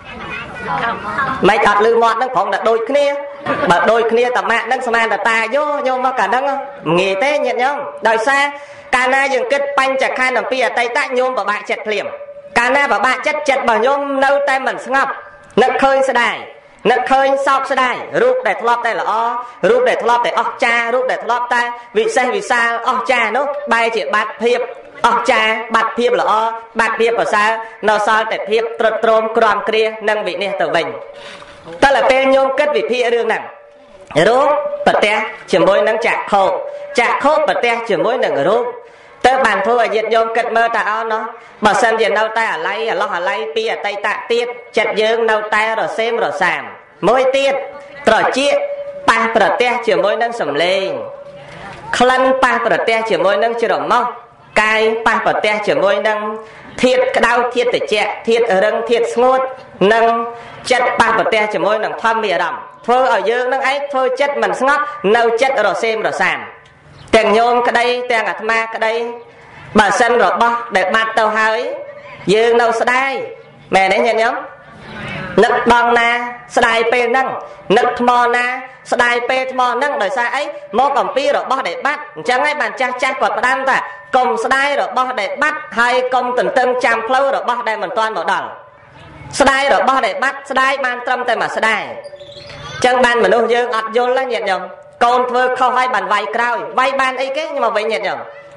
mấy chọt lư ngọt nó còn là đôi kia mà đôi kia tầm mạng nâng xem là ta vô vô mà cả nâng nghề thế nhận không đời xa cana dừng kết banh chặt khai nằm pia tay tạ nhôm và bạn chặt liềm cana và bạn chất chặt vào nhôm nâu tay mình ngọc nâng khơi sẽ đài nâng khơi sọc sẽ đài rút để thọp tay là o rút để thọp để ọc cha rút để thọp tay vì sao vì sao ọc cha nó bay chỉ bát hiệp ọc cha bát hiệp là o bát hiệp ở sao nó sao để hiệp trật trôm crom kia nâng vị này từ mình ta là pe nhôm kết vị phía đường này rút bật te chỉ môi nâng chặt khô chặt khô bật te chỉ môi nâng rút tới bàn thôi ở diệt nhôm kết mơ ta ao nó bảo xem diệt nâu tay ở lấy ở lo ở lấy pi ở tay tạ tiết chặt dương nâu tay rồi xem rồi sàm môi tiết rồi chia ba bật te chỉ môi nâng sầm lên khăn ba bật te chỉ môi nâng chưa đủ mong cài ba bật te chỉ môi nâng thiệt đau thiệt để chẹt thiệt ở răng thiệt ngốt nâng chất ba bật te chỉ môi nâng thâm mì đầm thôi ở dương nâng ấy thôi chất mình ngóc nâu chất rồi xem rồi sàm tiền nhôm cái đây tiền ngặt ma cái đây bà sân rồi bó để bắt tàu hơi dương đâu sẽ đây mẹ đấy nhận nhóm nực bong na sẽ đây pe nâng nực mò na sẽ đây pe mò nâng đời sai ấy mò còn pi rồi bó để bắt chẳng ấy bàn cha cha quật đan ta cùng sẽ đây rồi bó để bắt hay công tình tân chăm lâu rồi bó đây mình toan bảo đằng sẽ đây rồi bó để bắt sẽ đây ban tâm tay mà sẽ đây chẳng ban mình đâu dương ọt vô là nhận nhóm con thưa không hay bàn vay cao vay ban ấy cái nhưng mà vậy nhiệt nhở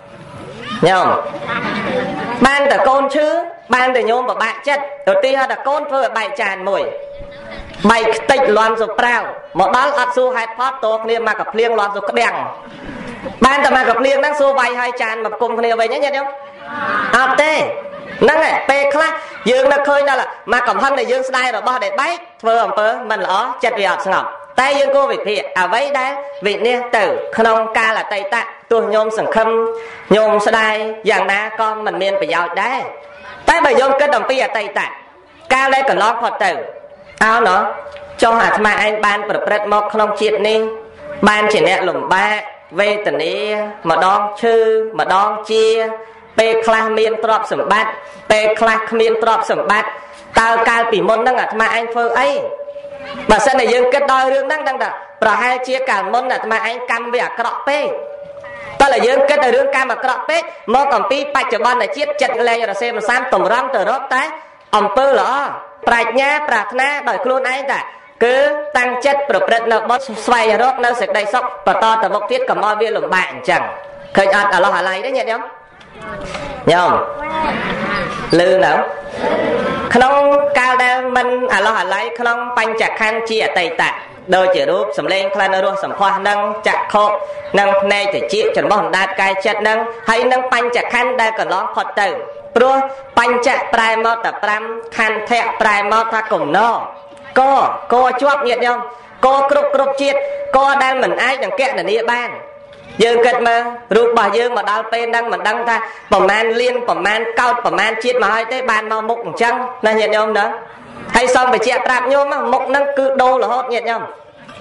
nhở ban từ con chứ ban từ nhôm và bạn chất đầu tiên là con thưa bài tràn mùi bài tịch loan rồi prao một đó là su hai phát tốt nên mà gặp liên loan rồi có đèn ban từ mà gặp liên đang su vay hai tràn mà cùngគ្នាvậy nhé nhé không à tê năng này pe khác dương nó khơi ra là mà cầm thân này dương slide rồi bao để bấy thưa ông tớ mình lỡ chặt vì học ngọc tay dương cô vị thiệt à vậy đấy vị nè tử không ca là tay tạ tôi nhôm sừng khâm nhôm sẽ đây dạng na con mình miền phải giàu đấy tay bà nhôm kết đồng pi à tay tạ cao đây còn lo phật tử áo nó cho hạt mà anh ban bật bật một không triệt ni ban chỉ nè lủng ba về tận đi mà đón chư mà đón chia pe kla miền trọp sầm bát pe kla miền trọp sầm bát tao cao bị môn năng à mà anh phơi ấy mà sau này dương kết đôiរឿងហ្នឹងដឹងតាប្រហែលជាកាលមុនអាត្មាឯងកម្មវាអាក្រក់ពេកតើlàយើងគិតតែរឿងកម្មអាក្រក់ពេកមកអំពីបច្ចុប្បន្នជាតិចិត្តលែងរសេមសាមតម្រង់ទៅរកតែអំពើល្អប្រាជ្ញាប្រាថ្នាដោយខ្លួនឯងតាគឺតាំងចិត្តប្រព្រឹត្តនៅបុត្រស្វែងរកនៅសេចក្តីសុខបន្តទៅមុខទៀតកុំឲ្យវាលំបាកអញ្ចឹងឃើញអត់អាឡោះអាឡៃទេញាតិញោមញោមលឺនៅក្នុងកាលដែលមិនអាឡោះអាឡៃក្នុងបញ្ចក្ខន្ធជាអតីត đôi chỉ rúp sầm lên khăn rùa sầm khoa nâng chặt khô nâng này thì chịu chuẩn bóng đạt cài chặt nâng hay nâng bánh chặt khăn đây còn lón phật tử pro bánh chặt prai mò tập pram khăn thẹn prai mò tha cùng no cô cô chuốc nhiệt không cô cục cục chiết cô đang mình ai đằng kẹt là địa bàn dương kết mà rụt bà dương mà đào tên đang mình đăng ta bẩm man liên bẩm man cao bẩm man chiết mà hai tới bàn mau mục chăng là nhiệt không đó hay xong phải chẹt rạp nhôm mà mục năng cứ đô là hốt nhiệt không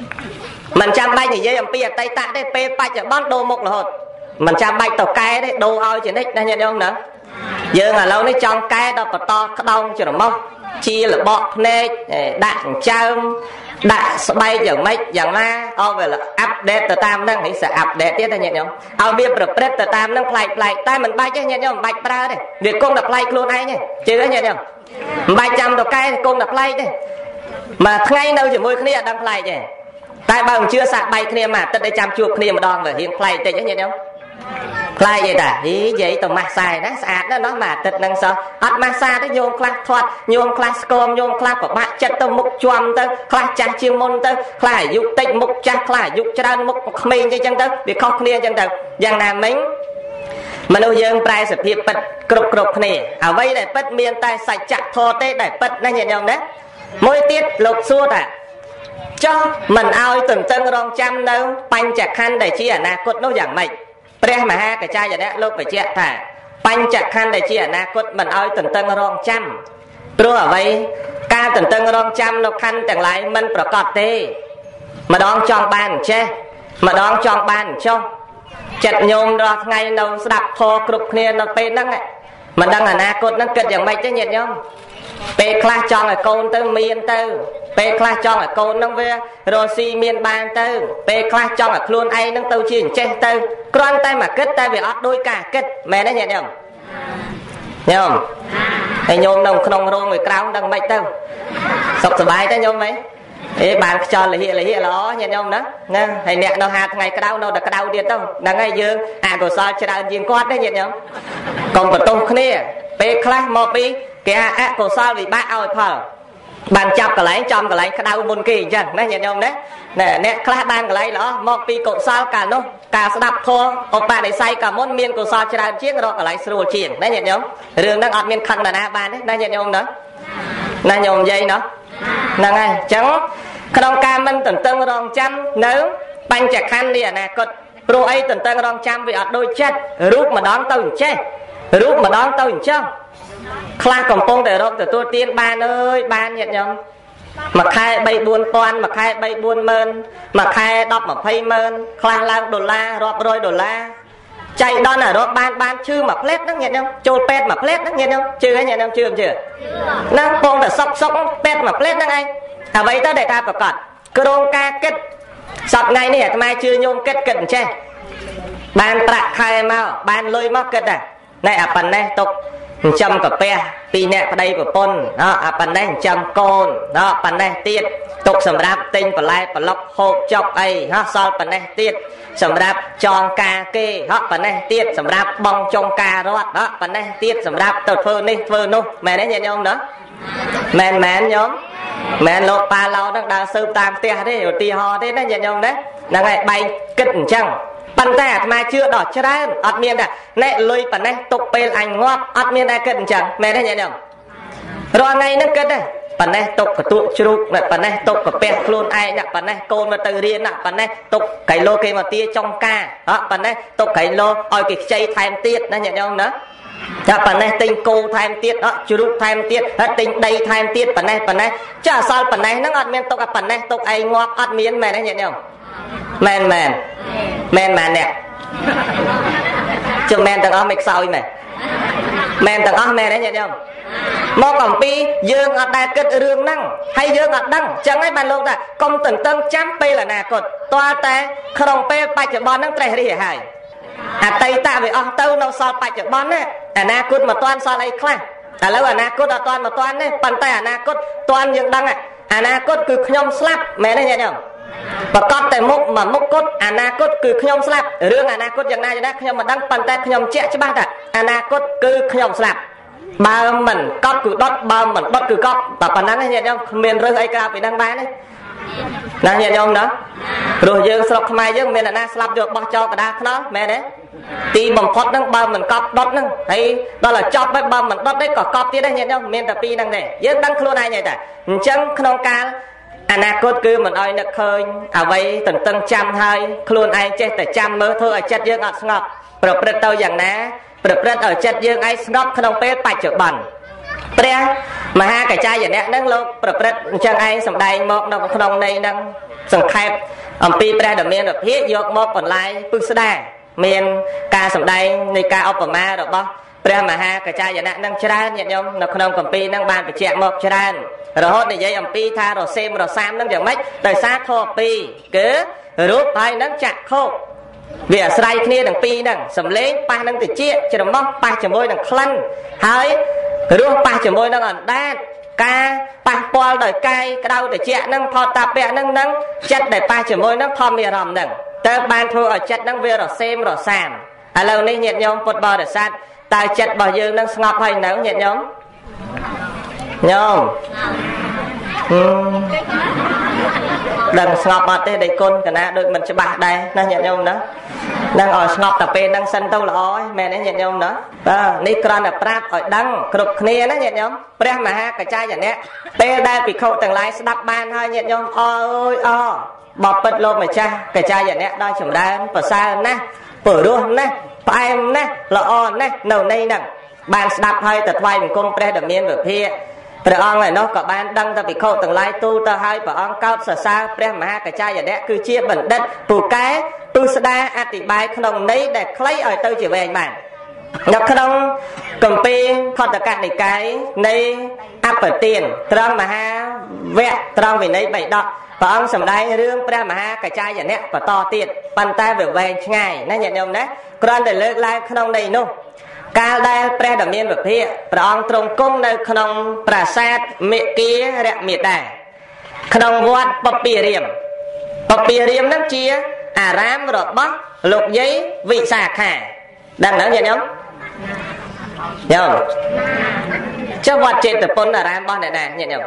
mình chăm bay thì dây ẩm pia tay tạ đấy pe bay chợ bón đô mục là hốt mình chăm bay tàu cái đấy đô ao chỉ đấy là nhiệt không nữa dương là lâu đấy trong cái đó có to có đông cho nó mong chia là bọt nê đạn châm đã bay chẳng mấy chẳng ma ao về là update từ tam năng thì sẽ update tiếp là nhận không ao biết update từ tam năng play play tay mình bay chứ nhận không bạch ra đây việc con đập play luôn ấy nhỉ chứ có nhận không bay trăm đầu cái con đập play đây mà ngay đâu chỉ môi kia đang play chứ tay bằng chưa sạc bay kia mà tất đây trăm chuột kia mà đòn về hiện play thì chứ nhận không play vậy ta ý vậy tao massage nó sạch đó nó mà tịch năng sao ắt massage nó nhôm class thoát nhôm class com nhôm class của bạn chất tao mục choam tao class cha chuyên môn tao class dục tịnh mục cha class dục tràn mục mình như chân tao việc không kia chân tao dạng nào mình mà đâu dương prai sự việc bật cục cục này à vây để bật miền tai sạch chặt thô tê để bật nó nhận nhầm đấy mỗi tiết lục xua ta cho mình ao từng chân rong trăm đâu banh chặt khăn để chi ở na cột nó dạng mày pre mà ha cái chai vậy đấy lúc phải chia thả banh chặt khăn để chia na cốt mình ơi từng tân rong trăm rồi ở vậy ca từng tân rong trăm nó khăn chẳng lại mìnhប្រកបទេmà đón chọn bàn che mà đón chọn bàn cho chặt nhôm ra ngay đâu đạp thò cục kia nó pe năng này mình đang ở na cốt nó kịchอย่างmấy chứ nhiệt nhom pe class chọn ở côn tới miền tới pe class chọn ở côn nó về rồi si miền bàn tới pe class chọn ở luôn ai nó tàu chỉ che tới con tay mà kết tay về ót đôi cả kết mẹ nó nhận không nhớ không thầy nhôm đồng không rô người cao đang bạch tao sọc sờ bài tới nhôm mấy ê bạn cho là hiện là hiện là nhận không đó nghe thầy nè nó hạt ngày cái đau nó được cái đau điên đâu đang ngay dương à của sao cho đau điên quát đấy nhận không còn bật tung kia pe class một pi cái à của sao vì bác ao phở bàn chọc cái lấy trong cái lấy cái đau môn kỳ chẳng nè nhận không đấy nè nè class ban cái lấy đó một pi cột sao cả nó cả đập thô ông bà để say cả món miên của sao cho đàn chiếc đó cả lấy sưu triển đấy nhận không đường đang ọt miên khăn là na ban đấy nè nhận không đó nè nhom dây nó nè ngay chẳng không ca mình từng tân rong trăm nếu banh chặt khăn đi à nè cột pro ấy từng tân rong trăm vì ọt đôi chết rút mà đón tàu chết rút mà đón tàu chứ class còn phong để rong từ tôi tiên ban ơi ban nhận không mà khai bay buôn toan mà khai bay buôn mơn mà khai đọc mà phay mơn class lang đô la rọp rồi đô la chạy đó là đó ban ban chưa mà plét nó nhận không trôi pet mà plét nó nhận không chưa hay nhận không chưa chưa nó phong để sọc sọc pet mà plét nó ngay à vậy ta để ta phải cọt krong ca kết sọc ngay này mai chưa nhôm kết kết che ban trạc khai mau ban lôi móc kết à này à phần này tục châm cà phê pi nè ở đây của pon đó à phần này châm côn đó phần này tiết tục sầm rạp tinh và lai và lọc hộp chọc ấy ha sau phần này tiết sầm rạp tròn cà kê đó phần này tiết sầm rạp bong trong cà rót đó phần này tiết sầm rạp tật phơ này phơ nô mẹ đấy nhận không đó mẹ mẹ nhóm mẹ lột ba lâu đang đào sơ tam tia đấy rồi tia ho thế đấy nhận không đấy là ngày bay kịch chăng bàn tay mà chưa đỏ chưa ra ọt miên đã nè lôi bàn này tục bê anh ngóp ọt miên đã kịch chẳng mẹ đấy nhận không rồi ngay nó kịch đây bàn này tục của tụ chụp này bàn này tục của pet luôn ai nè bàn này côn mà từ riêng nè bàn này tục cái lô kia mà tia trong ca đó bàn này tục cái lô oi cái chay thêm tiết nó nhận không nữa đó bàn này tinh cô thêm tiết đó chụp thêm tiết đó tinh đây thêm tiết bàn này bàn này chả sao bàn này nó ọt miên tục à bàn này tục ai ngóp ọt miên mẹ đấy nhận không men men men mà nè chừng men tầng ó mịch soi mày men tầng ó men đấy nhận không mò còn pi dương ở đây kết rương năng hay dương ở đăng chẳng ai bàn luôn ta công từng tân chăm pi là nè cột toa té không pi ba chục bon năng trai đi hài à tây ta về ó tâu nó so ba chục bon nè à na cút mà toan so lấy khăn à lâu à na cút à toan mà toan nè bàn tay à na cút toan dương đăng à à na cút cứ nhom slap mẹ đấy nhận không và con tại mốc mà mốc cốt anacốt cứ nhom slap riêng anacốtយ៉ាងណាយ៉ាងណាខ្ញុំមិនដឹងប៉ុន្តែខ្ញុំជែកច្បាស់ថា anacốt គឺខ្ញុំស្លាប់បើមិនកត់គឺដុតបើមិនដុតគឺកត់តែប៉ុណ្ណឹងទេញាតិញោមគ្មានរើសអីក្រៅពីហ្នឹងបានទេ nè nhận nhôm đó rồi dương sọc mai dương mình là na slap được bao cho cả đa nó mẹ đấy tí bằng phật nâng bao mình cọp đốt nâng hay đó là chọp với bao mình đốt đấy có cọp tí đấy nhận nhôm mình tập pi năng này dương đăng luôn này nhảy ta chân không ca anh cốt cứ mình ơi nó khơi à vậy từng từng trăm hơi luôn ai chết tại trăm mơ thôi ở chất dương ở ngọc rồi bật tàu dạng ná rồi bật ở chất dương ai ngọc không biết bạch chợ bẩn pre mà ha cái chai vậy nè nâng lô rồi bật chân ai sầm đầy một nó không này nâng sầm khép ông pi pre được miền được hết dọc một còn lại bưng sda miền ca sầm đầy nơi ca opama được bao pre mà ha cái chai vậy nè nâng chán nhận nhom nó không còn pi nâng bàn phải chẹt một chán rồi hốt này dây ông pi tha rồi xem rồi sam nâng dạng mấy đời sát thô pi cứ rút tay nâng chặt khô vì ở sài kia đằng pi đằng sầm lên pa nâng từ chia cho nó móc pa cho môi đằng khăn hơi rút pa cho môi nâng ở đan ca pa pol đời cay cái đau để chia nâng thọ tạp bẹ nâng nâng chất để pa cho môi nâng thọ mì rầm đằng tớ ban thua ở chất nâng về rồi xem rồi sam à lâu nay nhiệt nhóm phút bò để sát tài chất bảo dương nâng ngọc hay nấu nhiệt nhóm nhôm đừng ngọc ở đây để côn cả na đôi mình sẽ bạc đây nó nhận nhôm đó đang ở ngọc tập bên đang sân tâu là ôi mẹ nó nhận nhôm đó đó ní con là prap ở đăng cục kia nó nhận nhôm pre mà ha cái chai vậy nè pe đây bị khâu tầng lái đắp ban thôi nhận nhôm ôi o bọc bật lô mà cha cái chai vậy nè đôi chủng đá và xa nè bữa luôn nè em nè là on nè nầu này nè bàn đắp hơi tật vai mình công pre được miên về phíaព្រះអង្គឯនោះក៏បានដឹងថាភិក្ខុទាំងឡាយទូទៅឲ្យព្រះអង្គកោតសរសើរព្រះមហាកច្ឆាយនៈគឺជាបណ្ឌិតពូកែពឹស្ដារអធិប្បាយក្នុងន័យដែលខ្លីឲ្យទៅជាវែងបាននៅក្នុងគម្ពីរខត្តកនិកាយនៃអបទានត្រង់មហាវគ្គត្រង់វិន័យបៃដកព្រះអង្គសម្ដែងរឿងព្រះមហាកច្ឆាយនៈបន្តទៀតប៉ុន្តែវាវែងឆ្ងាយណាញាតិញោមណាគ្រាន់តែលើកឡើងក្នុងន័យនោះកាលដែលព្រះដ៏មានវិភាកព្រះអង្គទ្រង់គង់នៅក្នុងប្រាសាទមេគារមេដាក្នុងវត្តបពិរាមបពិរាមនឹងជាអារាមរបស់លោកយាយវិសាខាដឹងទេញាតិញោមញោមចុះវត្តចេតពុនអារាមរបស់អ្នកណាញាតិញោម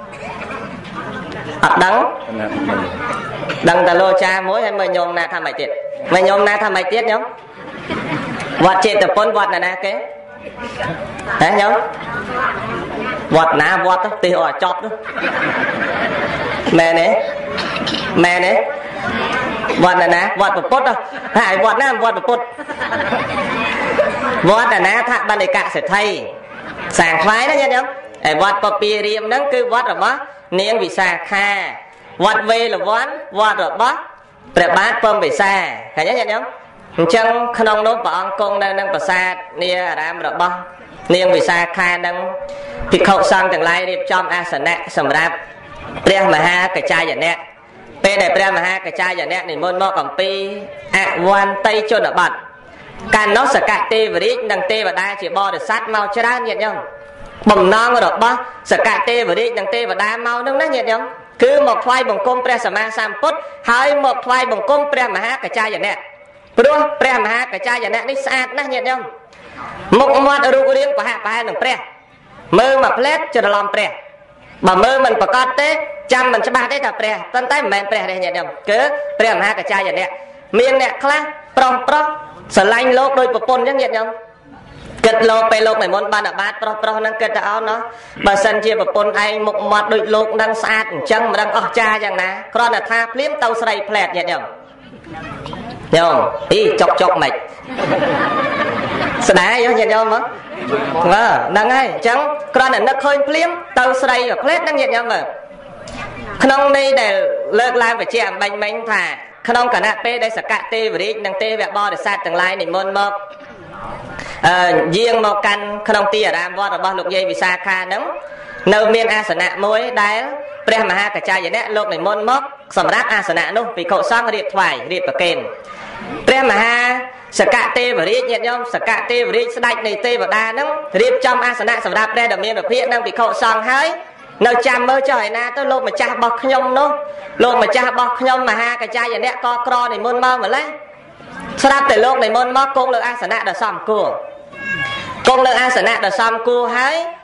អត់ដឹងដឹងតែលោចាមួយហើយមើលញោមណាថាម៉េចទៀតមើលញោមណាថាម៉េចទៀតញោមវត្តចេតពុនវត្តណាណាគេហ៎ញោមវត្តណាវត្តទីអត់ចប់នោះមែនទេមែនទេវត្តណាវត្តពុទ្ធហើយវត្តណាវត្តពុទ្ធវត្តណាថាបណ្ឌិកសិទ្ធិសាងខ្វាយណាញាតិញោមហើយវត្តបពិរាមហ្នឹងគឺវត្តរបស់នាងវិសាខាវត្តវេលវ័នវត្តរបស់ព្រះបាទពំពិសាឃើញទេញាតិញោមអញ្ចឹងក្នុងនោះព្រះអង្គគង់នៅនឹងប្រាសាទនាអារាមរបស់នាងវិសាខានឹងភិក្ខុសង្ឃទាំងឡាយរៀបចំអាសនៈសម្រាប់ព្រះមហាកច្ឆាយនៈពេលដែលព្រះមហាកច្ឆាយនៈនិមន្តមកអំពីអវន្តៃជនបទកាលនោះសកទេវរាជនិងទេវតាជាបរិស័ទមកច្រើនញាតិញោមបំណងរបស់សកទេវរាជនិងទេវតាមកនោះណាញាតិញោមគឺមកថ្វាយបង្គំព្រះសម្មាសម្ពុទ្ធហើយមកថ្វាយបង្គំព្រះមហាកច្ឆាយនៈព្រោះព្រះមហាកច្ឆាយនៈនេះស្អាតណាស់ញាតិញោមមុខមាត់រូបរាងប្រហាក់ប្រហែលនឹងព្រះមើលមកផ្លែតច្រឡំព្រះបើមើលមិនប្រកបទេចាំមិនច្បាស់ទេថាព្រះប៉ុន្តែមិនមែនព្រះទេញាតិញោមគឺព្រះមហាកច្ឆាយនៈមានអ្នកខ្លះប្រុសប្រុសស្រឡាញ់លោកដោយប្រពន្ធអញ្ចឹងញាតិញោមគិតលោកពេលលោកនិមន្តបានអាបាតប្រុសប្រុសហ្នឹងគិតទៅអោនណោះបើសិនជាប្រពន្ធឯងមុខមាត់ដូចលោកនឹងស្អាតអញ្ចឹងមិនដឹងអស់ចាយ៉ាងណាគ្រាន់តែថាភ្លាមទៅស្រីផ្លែតញាតិញោមញោមអីចុកចុកមិនស្ដាយយោញាតិញោមមើលហ្នឹងហើយអញ្ចឹងគ្រាន់តែនឹកឃើញភ្លាមទៅស្រីផ្លែតហ្នឹងញាតិញោមមើលក្នុងន័យដែលលើកឡើងបញ្ជាក់អំបញ្ញមិញថាក្នុងគណៈពេលដែលសកទេវរាជនិងទេវបរិស័ទទាំងឡាយនិមន្តមកអឺយាងមកកាន់ក្នុងទីអារាមវត្តរបស់លោកយាយវិសាខាហ្នឹងនៅមានអាសនៈមួយដែលព្រះមហាកច្ឆាយនៈលោកនិមន្តមកសម្រាប់អាសនៈនោះភិក្ខុសង្ឃរៀបថ្វាយរៀបប្រគេនព្រះមហាសកទេវរាជញាតិញោមសកទេវរាជស្ដេចនៃទេវតាហ្នឹងរៀបចំអាសនៈសម្រាប់ព្រះដ៏មានវិភាកនិងភិក្ខុសង្ឃហើយនៅចាំមើលចុះឯណាទៅលោកម្ចាស់របស់ខ្ញុំនោះលោកម្ចាស់របស់ខ្ញុំមហាកច្ឆាយនៈក៏ក្រនិមន្តមកម្លេះស្រាប់តែលោកនិមន្តមកគង់លើអាសនៈដ៏សមគួរគង់លើអាសនៈដ៏សមគួរហើយ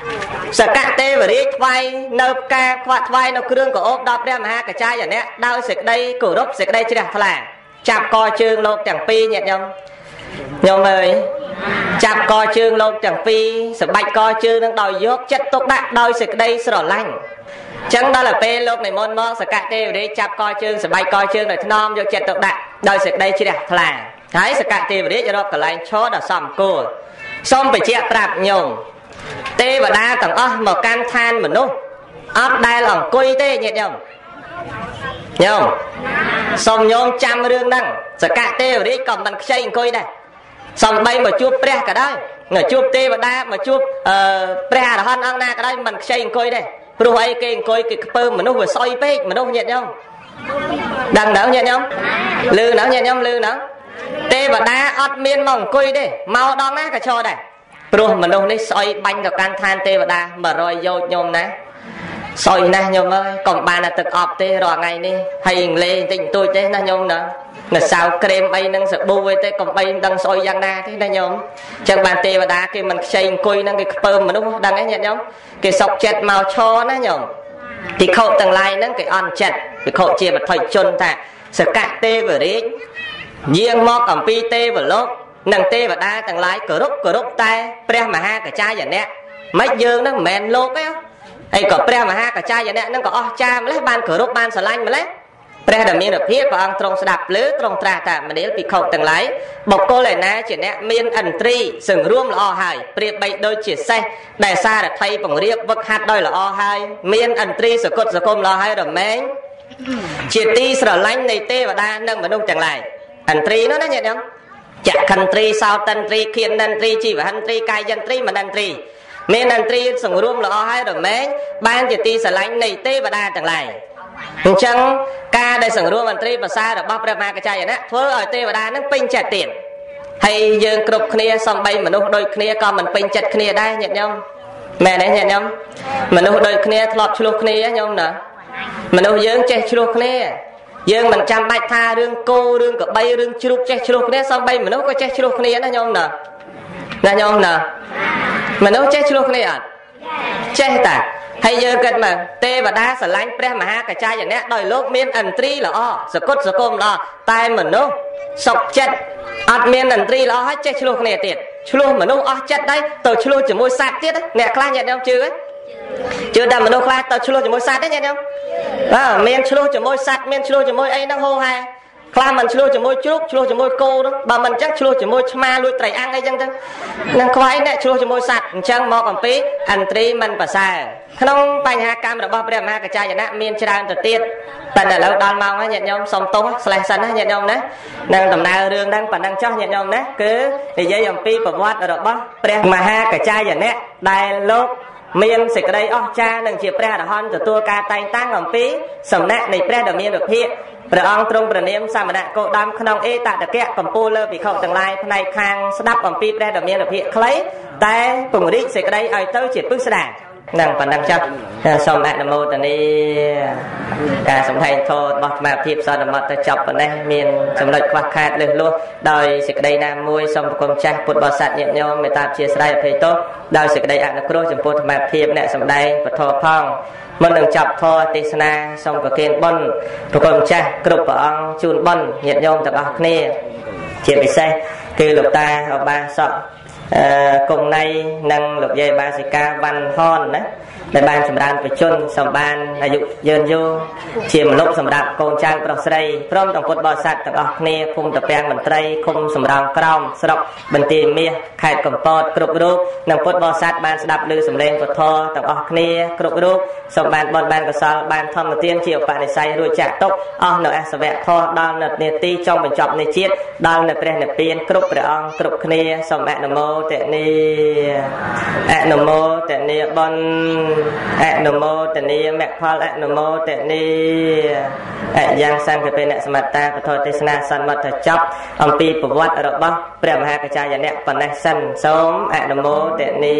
សកតេវរាជថ្វាយនៅការខ្វាក់ថ្វាយនៅគ្រឿងកោបដល់ព្រះមហាកាចាយអ្នកដោយសេចក្តីគោរពសេចក្តីជ្រះថ្លាចាប់កជើងលោកទាំងពីរញាតិញោមញោមអើយចាប់កជើងលោកទាំងពីរសបាច់កជើងនឹងដោយយកចិត្តទុកដាក់ដោយសេចក្តីស្រឡាញ់ចឹងដល់ទៅពេលលោកនិមន្តមកសកតេវរាជចាប់កជើងសបាច់កជើងដោយថ្នមយកចិត្តទុកដាក់ដោយសេចក្តីជ្រះថ្លាហើយសកតេវរាជរកកន្លែងឈរដល់សមគួរសូមបញ្ជាក់ប្រាប់ញោមទេវតាទាំងអស់មកកាន់ឋានមនុស្សអត់ដែលអង្គុយទេញាតិញោមញោមសូមញោមចាំរឿងហ្នឹងសកតេវរាជក៏មិនខ្ចីអង្គុយដែរសំបីមកជួបព្រះក៏ដោយមកជួបទេវតាមកជួបអឺព្រះអរហន្តអង្គណាក៏ដោយមិនខ្ចីអង្គុយដែរព្រោះអីគេអង្គុយគេខ្ពើមមនុស្សវាស្អុយពេកមនុស្សញាតិញោមដឹងដល់ញាតិញោមលឺដល់ញាតិញោមលឺដល់ទេវតាអត់មានមកអង្គុយទេមកដល់ណាក៏ឈរដែរព្រោះមនុស្សនេះស្អុយបាញ់ទៅកាន់ឋានទេវតាមួយរយយោជញោមណាស្អុយណាស់ញោមអើយកុំបានតែទឹកអប់ទេរាល់ថ្ងៃនេះហើយអង់គ្លេសបន្តិចបន្តួចទេណាញោមណានៅសៅក្រែមអីនឹងសាប៊ូអីទេកុំបីដឹងស្អុយយ៉ាងណាទេណាញោមអញ្ចឹងបានទេវតាគេមិនខ្ចីអង្គុយហ្នឹងគេខ្ពើមមនុស្សដឹងទេញាតិញោមគេសុកចិត្តមកឈរណាញោមភិក្ខុទាំងឡាយហ្នឹងគេអន់ចិត្តភិក្ខុជាបឋិជនថាសកទេវរាជយាងមកអំពីទេវលោកនិងទេវតាទាំងឡាយគោរពគោរពតែព្រះមហាកាចាយនៈមិនយើងហ្នឹងមិនមែនលោកទេហើយក៏ព្រះមហាកាចាយនៈហ្នឹងក៏អស្ចារ្យម្លេះបានគោរពបានស្រឡាញ់ម្លេះព្រះដ៏មានភាពព្រះអង្គទ្រង់ស្ដាប់ភ្លឺទ្រង់ត្រាស់ថាមនាលភិក្ខុទាំងឡាយបុគ្គលឯណាជាអ្នកមានឥន្ទ្រីសង្រួមល្អហើយប្រៀបបីដូចជាសេះដែលសារថីពង្រៀបវឹកហាត់ដោយល្អហើយមានឥន្ទ្រីសគុតសគុំល្អហើយរមែងជាទីស្រឡាញ់នៃទេវតានិងមនុស្សទាំងឡាយឥន្ទ្រីនោះណាញាតិញោមចក្ខន្ទ្រីសោតន្ទ្រីឃានន្ទ្រីជីវហន្ទ្រីកាយន្ទ្រីមនន្ទ្រីមានឥន្ទ្រីសង្រួមល្អហើយរមែងបានជាទីស្រឡាញ់នៃទេវតាទាំងឡាយអញ្ចឹងការដែលសង្រួមឥន្ទ្រីភាសារបស់ព្រះមហាកាចាយនៈធ្វើឲ្យទេវតានឹងពេញចិត្តទៀតហើយយើងគ្រប់គ្នាសំបីមនុស្សដូចគ្នាក៏មិនពេញចិត្តគ្នាដែរញាតិញោមមែនទេញាតិញោមមនុស្សដូចគ្នាធ្លាប់ឆ្លោះគ្នាញោមណាមនុស្សយើងចេះឆ្លោះគ្នាយើងមិនចាំបាច់ថារឿងគោរឿងកបីរឿងជ្រូកចេះឆ្លោះគ្នាសំបីមនុស្សក៏ចេះឆ្លោះគ្នាណាញោមណាណាញោមណាមនុស្សចេះឆ្លោះគ្នាអត់ចេះតាហើយយើងគិតមើលទេវតាស្រឡាញ់ព្រះមហាកាចាយនៈដោយលោកមានឥន្ទ្រីល្អសគុតសគុំល្អតែមនុស្សសុខចិត្តអត់មានឥន្ទ្រីល្អហើយចេះឆ្លោះគ្នាទៀតឆ្លោះមនុស្សអស់ចិត្តដែរទៅឆ្លោះជាមួយសត្វទៀតអ្នកខ្លះញាតិញោមជឿទេជឿតែមនុស្សខ្លះទៅឆ្លោះជាមួយសត្វទេញាតិញោមបាទមានឆ្លោះជាមួយសត្វមានឆ្លោះជាមួយអីហ្នឹងហូរហែខ្លះមិនឆ្លោះជាមួយជ្រូកឆ្លោះជាមួយគោហ្នឹងបើមិនអញ្ចឹងឆ្លោះជាមួយឆ្មាលួចត្រីអាំងអីចឹងទៅនឹងខ្វាយអ្នកឆ្លោះជាមួយសត្វអញ្ចឹងមកអំពីឥន្ទ្រីមិនប្រសើរក្នុងបញ្ហាកម្មរបស់ព្រះមហាកាចាយនៈមានច្រើនទៅទៀតតែឥឡូវដល់ម៉ោងហើយញាតិញោមសុំទោសស្លេះសិនណាញាតិញោមណានឹងដំណើររឿងហ្នឹងប៉ុណ្ណឹងចោះញាតិញោមណាគឺនិយាយអំពីប្រវត្តិរបស់ព្រះមហាកាចាយនៈដែលលោកមានសេចក្តីអស្ចារ្យនិងជាព្រះអរហន្តទទួលការតែងតាំងអំពីសំណាក់នៃព្រះដ៏មានវិភាកព្រះអង្គទ្រង់ប្រនាមសមណៈគោតមក្នុងអេតតកៈកម្ពុជាលើភិក្ខុទាំងឡាយផ្នែកខាងស្ដាប់អំពីព្រះដ៏មានវិភាកខ្លីតែពង្រីកសេចក្តីឲ្យទៅជាពិស្ដារនឹងប៉ុណ្ណឹងចុះសូមអនុមោទនាការសំដែងធម៌របស់អាត្មាភាពសន្មតទៅចប់ប៉ុណ្ណេះមានចំណុចខ្វះខាតលើសលួសដោយសេចក្តីណាមួយសូមប្រគំចាស់ពុទ្ធបរិស័ទញាតិញោមមេត្តាជាស្រ័យអភ័យទោសដោយសេចក្តីអនុគ្រោះចំពោះអាត្មាភាពអ្នកសំដែងពធផងមុននឹងចាប់ធម៌ទេសនាសូមប្រគេនបុណ្យប្រគំចាស់គ្រប់ព្រះអង្គជូនបុណ្យញាតិញោមទាំងអស់គ្នាជាពិសេសគឺលោកតាឧបាសកអឺគង់ណៃនិងលោកយាយបាសិកាវ៉ាន់ហនណាដែលបានចម្រើនបជនសម្បានអាយុយឺនយូរជាមនុស្សសម្រាប់កូនចៅប្រុសស្រីព្រមទាំងពុទ្ធបរិស័ទទាំងអស់គ្នាភូមិតាពាំងមន្ត្រីឃុំសំរោងក្រោមស្រុកបន្ទាយមាសខេត្តកំពតគ្រប់រូបនិងពុទ្ធបរិស័ទបានស្ដាប់ឮសំឡេងពុទ្ធទាំងអស់គ្នាគ្រប់រូបសូមបានបុណ្យបានកុសលបានធម្មទានជាឧបនិស្ស័យរួចចាក់ទុកអស់នៅអសវៈធម៌ដល់នៅនាទីចុងបញ្ចប់នៃជាតិដល់នៅព្រះនិព្វានគ្រប់ព្រះអង្គគ្រប់គ្នាសូមអនុមោទនាអនុមោទនាបុណ្យអនុមោទនាមគ្គផលអនុមោទនាអយ៉ាងសង្ឃពេអ្នកសមត្តាពធទេសនាសន្មតចប់អំពីប្រវត្តិរបស់ព្រះមហាកាចាយនៈប៉ុណ្ណេះសិនសូមអនុមោទនា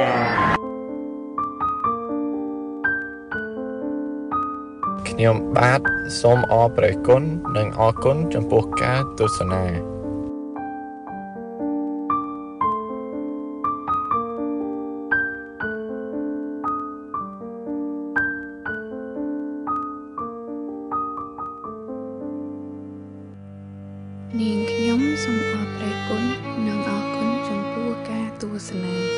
ខ្ញុំបាទសូមអរព្រះគុណនិងអរគុណចំពោះការទស្សនានាងខ្ញុំសូមអរព្រគុណនិងអរគុណចំពោះការទស្សនា